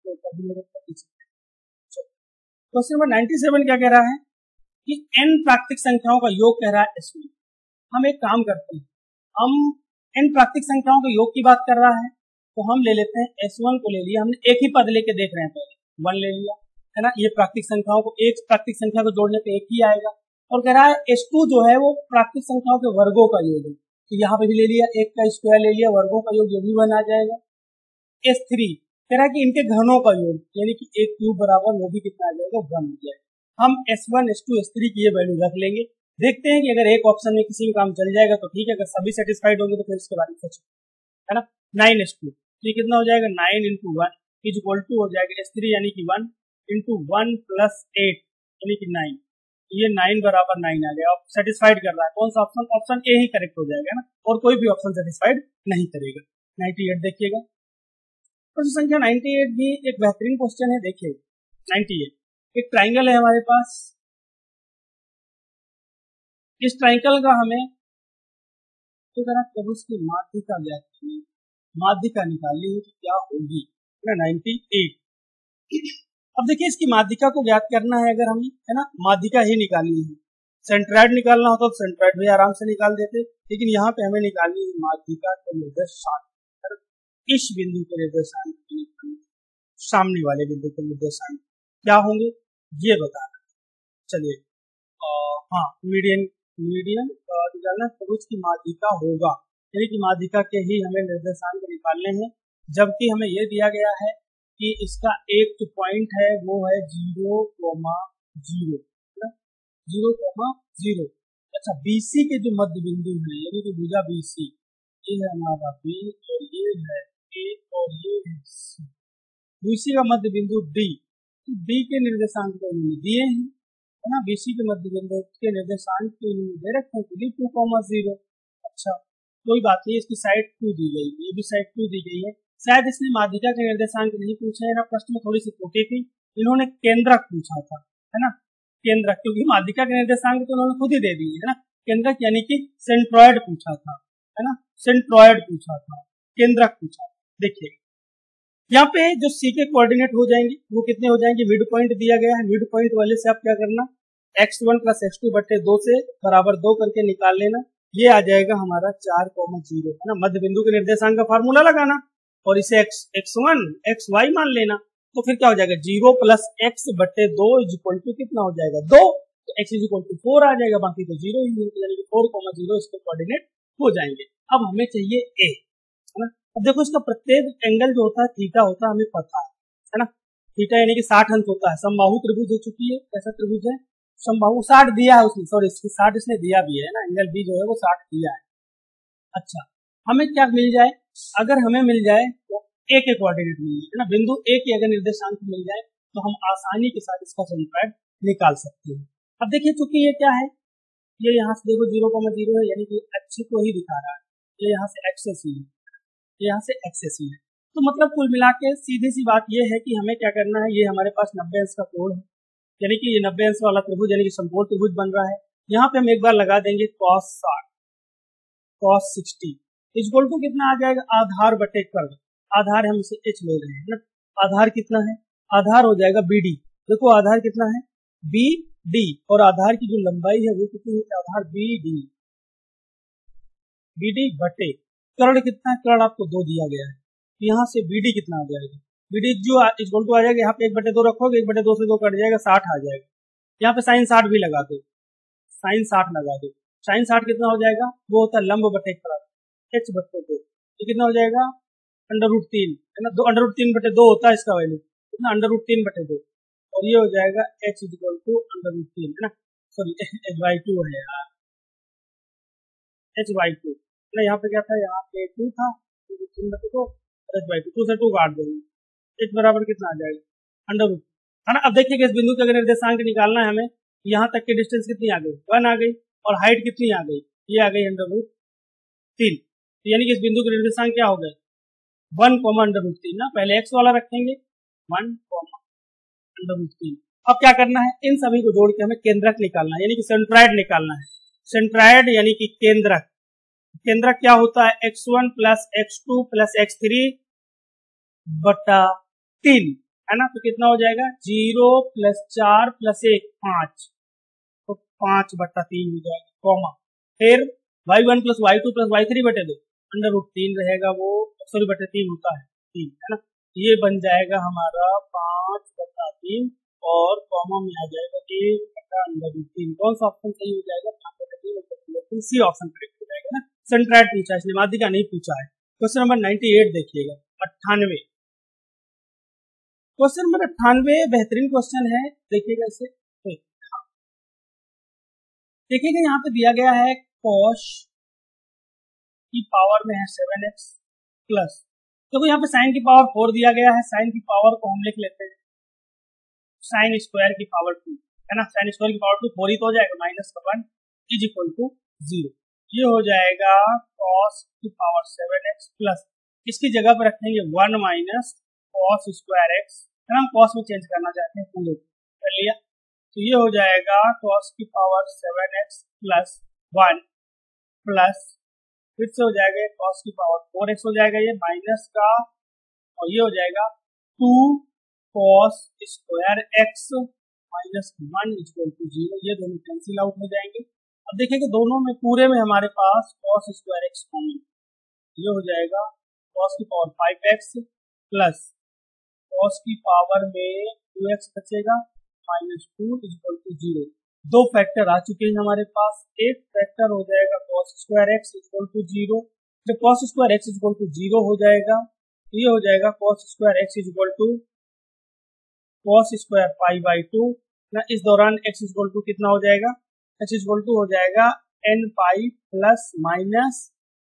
क्वेश्चन नंबर 97 क्या कह रहा है कि n प्राकृतिक संख्याओं का योग कह रहा है S1। हम एक काम करते हैं, हम n प्राकृतिक संख्याओं के योग की बात कर रहा है, तो हम ले लेते हैं S1 को ले लिया, हमने एक ही पद लेके देख रहे हैं, पहले 1 ले लिया, है ना, ये प्राकृतिक संख्याओं को एक प्राकृतिक संख्या को जोड़ने पे एक ही आएगा, और कह रहा है S2 जो है वो प्राकृतिक संख्याओं के वर्गों का योग है, तो यहाँ पे भी ले लिया, एक का स्क्वायर ले लिया, वर्गों का योग ये भी 1 आ जाएगा। S3 कह रहा है कि इनके घनों का योग, यानी कि एक क्यूब बराबर वो भी कितना आ जाएगा 1 हो जाएगा। हम S1 S2 S3 की ये वैल्यू रख लेंगे, देखते हैं कि अगर एक ऑप्शन में किसी में काम चल जाएगा तो ठीक है, अगर सभी सेटिस्फाइड होंगे तो फिर इसके बारे में सोचो, है ना। 9S2 तो ये कितना हो जाएगा 9 इंटू 1 इज इक्वल टू हो जाएगा S3 यानी कि 1 इंटू 1 प्लस 8 यानी कि 9, ये 9 बराबर 9 आ गया। अब सेटिस्फाइड कर रहा है कौन सा ऑप्शन, ऑप्शन ए ही करेक्ट हो जाएगा ना, और कोई भी ऑप्शन सेटिस्फाइड नहीं करेगा। 98 देखिएगा, क्वेश्चन संख्या 98 भी एक बेहतरीन क्वेश्चन है। देखिए 98 एक ट्राइंगल है हमारे पास, इस ट्राइंगल का हमें तो कब उसकी माध्यिका ज्ञात करनी, माध्यिका निकालनी है कि क्या होगी ना 98। अब देखिए इसकी माध्यिका को ज्ञात करना है, अगर हमें, है ना, माध्यिका ही निकालनी है, सेंट्राइड निकालना होता तो सेंट्राइड भी आराम से निकाल देते, लेकिन यहाँ पे हमें निकालनी है माध्यिका के निर्देशांक, इस बिंदु के निर्देशांक, सामने वाले बिंदु के निर्देशांक क्या होंगे ये बताना। चलिए हाँ, मीडियन निकालना तो उसकी माध्यिका होगा, यानी कि माध्यिका के ही हमें निर्देशांक निकालने हैं, जबकि हमें यह दिया गया है कि इसका एक जो पॉइंट है वो है 0,0, 0,0। अच्छा BC के जो मध्य बिंदु है यानी कि भुजा BC, ये है हमारा B और ये है A और ये है C, BC का मध्य बिंदु D, तो D के निर्देशांक तो इन्होंने दिए हैं, है ना, BC के मध्य बिंदु के निर्देशांक तो इन्होंने दे रखे हैं 2,0। अच्छा कोई बात नहीं, इसकी साइड 2 दी गई, ये भी साइड 2 दी गई है, शायद इसने माध्यिका के निर्देशांक नहीं पूछे है ना, प्रश्न में थोड़ी सी त्रुटि थी, इन्होंने केंद्रक पूछा था, है ना, केंद्रक, क्योंकि माध्यिका के निर्देशांक तो उन्होंने खुद ही दे दिए, है ना, केंद्रक यानी कि सेंट्रॉइड पूछा था, है ना, सेंट्रॉइड पूछा था, केंद्रक पूछा। देखिए यहाँ पे जो सी के कोऑर्डिनेट हो जाएंगे वो कितने हो जाएंगे, मिड पॉइंट दिया गया है, मिड पॉइंट वाले से आप क्या करना, x1 प्लस x2 बटे 2 से बराबर 2 करके निकाल लेना, ये आ जाएगा हमारा 4,0, है ना, मध्य बिंदु के निर्देशांक का फार्मूला लगाना और इसे x1 xy मान लेना, तो फिर क्या हो जाएगा 0 प्लस x बटे 2 इज इक्वल टू कितना हो जाएगा 2, तो x इज इक्वल टू 4 आ जाएगा, बाकी तो 0 ही, यानी कि 4,0 इसके कोऑर्डिनेट हो जाएंगे। अब हमें चाहिए a, है ना, अब देखो इसका प्रत्येक एंगल जो होता है थीटा होता है, हमें पता है ना। थीटा यानी कि 60 अंश होता है। समबाहु त्रिभुज हो चुकी है, कैसा त्रिभुज है, समबाहु 60 दिया है उसने, सॉरी 60 इसने दिया भी है ना, एंगल बी जो है वो 60 दिया है। अच्छा, हमें क्या मिल जाए, अगर हमें मिल जाए तो ए के कोऑर्डिनेट मिल जाए ना, बिंदु ए के अगर निर्देशांक मिल जाए तो हम आसानी के साथ इसका सेंट्रोइड निकाल सकते हैं। अब देखिए चूंकि ये क्या है, ये यहाँ से देखो 0,0 है, यानी कि एक्स को ही दिखा रहा है, ये यहाँ से एक्स सी है, यहाँ से एक्स सी है। तो मतलब कुल मिला के सीधी सी बात ये है कि हमें क्या करना है, ये हमारे पास 90 अंश का कोण है, यानी कि ये 90 अंश वाला त्रिभुज यानी कि समकोण त्रिभुज बन रहा है। यहाँ पे हम एक बार लगा देंगे cos 60 cos 60 इक्वल टू कितना आ जाएगा, आधार बटे कर्व। आधार हम इसे h ले रहे हैं ना, आधार कितना है, आधार हो जाएगा BD। देखो आधार कितना है BD, और आधार की जो लंबाई है वो कितनी है, आधार BD बटे कर्ण कितना है, कर्ण आपको 2 दिया गया है, यहाँ से BD कितना आ जाएगा, BD जो इक्वल टू आ जाएगा, यहाँ पे 1/2 रखोगे, 1/2 से 2 कट जाएगा, 60 आ जाएगा। यहाँ पे sin 60 भी लगा दो, sin 60 लगा दो, sin 60 कितना हो जाएगा, वो होता है लंब बटे कर्ण h बटे 2, ये कितना हो जाएगा √3 है ना, 2√3/2 होता है इसका वैल्यू, कितना √3/2, और ये हो जाएगा h इक्वल टू √3 है ना, सॉरी h/2 है यार, h/2 ना, यहाँ पे क्या था, यहाँ पे 2 था, 3/2 h/2, 2 से 2 काट देंगे, h बराबर कितना आ जाएगा √ है ना। अब देखिए इस बिंदु के अगर निर्देशांक निकालना है हमें, यहाँ तक की डिस्टेंस कितनी आ गई, 1 आ गई, और हाइट कितनी आ गई, ये आ गई √3, तो यानी कि इस बिंदु के निर्देशांक क्या हो गए 1, √3 ना, पहले x वाला रखेंगे 1, √3। अब क्या करना है, इन सभी को जोड़ के हमें केंद्रक निकालना है, यानी कि सेंट्राइड निकालना है। सेंट्राइड यानी कि केंद्रक, केंद्रक क्या होता है, x1 plus x2 plus x3 बटा 3 है ना, तो कितना हो जाएगा 0 प्लस 4 प्लस 1 5, तो 5/3 हो जाएगा, कॉमा फिर y1 plus y2 plus y3 बटे 2 √3 रहेगा, वो सॉरी बटे 3 होता है 3 है ना, ये बन जाएगा हमारा 5/3, और कॉमा में आ जाएगा 1/√3। कौन सा ऑप्शन सही हो जाएगा, 5/3, सी ऑप्शन करेक्ट हो जाएगा ना। सेंट्राइड पूछा इसने, माध्यिका नहीं पूछा है। क्वेश्चन नंबर 98 देखिएगा, 98 क्वेश्चन नंबर 98 बेहतरीन क्वेश्चन है, देखिएगा इसे, देखिएगा यहाँ पे दिया गया है cos की पावर में है 7x प्लस, देखो यहाँ पे sin की पावर 4 दिया गया है, sin की पावर को हम लिख लेते हैं sin स्क्वायर की पावर 2 है ना, sin स्क्वायर की पावर 2 4 ही तो हो जाएगा, -1 इज इक्वल टू 0, ये हो जाएगा cos की पावर 7x प्लस, इसकी जगह पर रखेंगे 1 माइनस cos स्क्वायर x है ना, हम cos में चेंज करना चाहते हैं, पूरे कर लिया, तो ये हो जाएगा cos की पावर 7x प्लस 1 प्लस फिर से हो जाएगा cos की पावर 4x हो जाएगा, ये माइनस का, और ये हो जाएगा 2 cos square x minus 1 equal to 0, ये दोनों कैंसिल आउट हो जाएंगे। अब देखिए दोनों में पूरे में हमारे पास cos स्क्वायर x कॉमन, ये हो जाएगा cos की पावर 5x प्लस cos की पावर में 2x बचेगा -2 इक्वल टू 0। दो फैक्टर आ चुके हैं हमारे पास, एक फैक्टर हो जाएगा cos square x equal to 0, जब cos square x equal to 0 हो जाएगा तो ये हो जाएगा cos square x equal to cos square π/2 ना, इस दौरान x इक्वल टू कितना हो जाएगा, x इक्वल टू हो जाएगा n पाई प्लस माइनस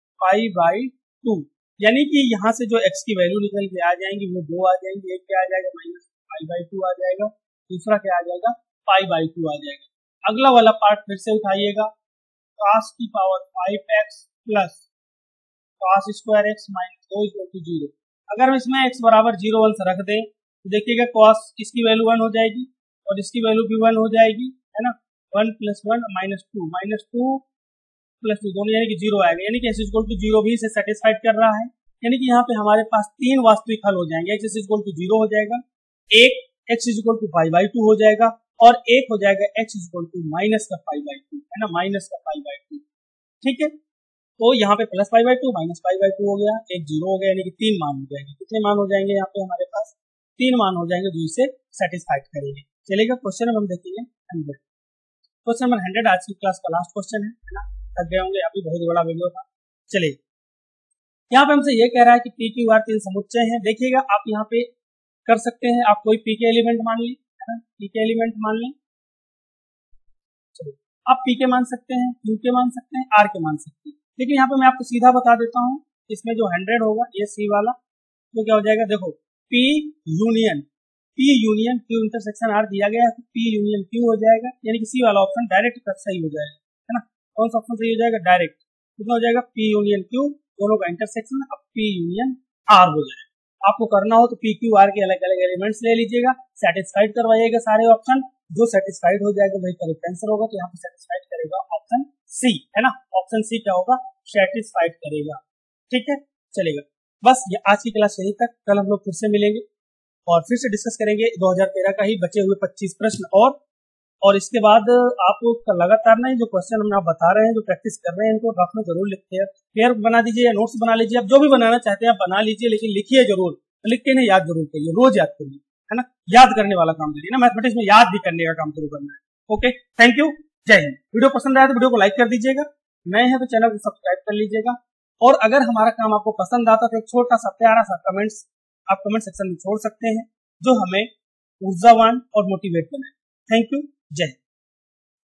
π/2, यानी कि यहाँ से जो x की वैल्यू निकल के आ जाएंगी वो 2 आ जाएंगी, एक क्या आ जाएगा -π/2 आ जाएगा, दूसरा क्या आ जाएगा π/2 आ जाएगा। अगला वाला पार्ट फिर से उठाइएगा, cos की power 5x plus cos square x minus 2 equal to 0। अगर हम इसमें x बराबर 0 1 रख दें तो देखिएगा cos इसकी वैल्यू 1 हो जाएगी और इसकी वैल्यू भी 1 हो जाएगी है ना, 1 + 1 -2 प्लस 2 दोनों यानी कि 0 आएगा, यानी कि x इक्वल टू 0 भी इसे सेटिस्फाइड कर रहा है, यानी कि यहाँ पे हमारे पास 3 वास्तविक हल हो जाएंगे, x इक्वल टू 0 हो जाएगा, एक x इक्वल टू π/2 हो जाएगा, और एक हो जाएगा x इक्वल टू माइनस का π/2 है ना, माइनस का π/2, ठीक है। तो यहाँ पे प्लस π/2 माइनस π/2 हो गया, एक 0 हो गया, यानी कि 3 मान हो जाएंगे। कितने मान हो जाएंगे यहाँ पे हमारे पास, 3 मान हो जाएंगे जो इसे सेटिस्फाइड करेंगे। चलेगा क्वेश्चन हम देखेंगे 100, क्वेश्चन नंबर 100 आज की क्लास का लास्ट क्वेश्चन है ना, थक गए होंगे, अभी बहुत बड़ा वीडियो था। चलिए यहाँ पे हमसे ये कह रहा है कि पी क्यू आर तीन समुच्चय हैं। देखिएगा आप यहाँ पे कर सकते हैं, आप कोई पी के एलिमेंट मान लें, है ना, पी के एलिमेंट मान लें। चलो आप पी के मान सकते हैं, क्यू के मान सकते हैं, आर के मान सकते हैं। लेकिन यहाँ पे मैं आपको सीधा बता देता हूँ, इसमें जो 100 होगा ये सी वाला, तो क्या हो जाएगा, देखो p union q intersection r दिया गया है, तो पी यूनियन क्यू हो जाएगा, यानी कि सी वाला ऑप्शन डायरेक्ट सही हो जाएगा, है ना। कौन सा ऑप्शन सही हो जाएगा, डायरेक्ट। कितना हो जाएगा, पी यूनियन क्यू, दोनों का इंटरसेक्शन, अब पी यूनियन आर हो जाएगा। आपको करना हो तो पी क्यू आर के अलग अलग एलिमेंट्स ले लीजिएगा, सेटिस्फाइड करवाइएगा सारे ऑप्शन, जो सेटिस्फाइड हो जाएगा वही करेक्ट आंसर होगा। तो यहाँ पे सेटिस्फाइड करेगा ऑप्शन सी, है ना, ऑप्शन सी क्या होगा, सेटिस्फाइड करेगा। ठीक है, चलेगा। बस ये आज की क्लास यहीं तक, कल हम लोग फिर से मिलेंगे और फिर से डिस्कस करेंगे 2013 का ही बचे हुए 25 प्रश्न और इसके बाद आप लगातार नहीं जो क्वेश्चन हम आप बता रहे हैं, जो प्रैक्टिस कर रहे हैं, इनको रफ में जरूर लिखिए, पेयर बना दीजिए या नोट्स बना लीजिए, आप जो भी बनाना चाहते हैं आप बना लीजिए, लेकिन लिखिए जरूर, लिख के नहीं याद जरूर करिए, रोज याद करिए, है ना, याद करने वाला काम करिए ना, मैथमेटिक्स में याद भी करने का काम शुरू करना है। ओके, थैंक यू, जय हिंद। वीडियो पसंद आया तो वीडियो को लाइक कर दीजिएगा, नए हैं तो चैनल को सब्सक्राइब कर लीजिएगा, और अगर हमारा काम आपको पसंद आता तो एक छोटा सा प्यारा सा कमेंट्स आप कमेंट सेक्शन में छोड़ सकते हैं, जो हमें ऊर्जावान और मोटिवेट बनाए। थैंक यू, जय हिंद।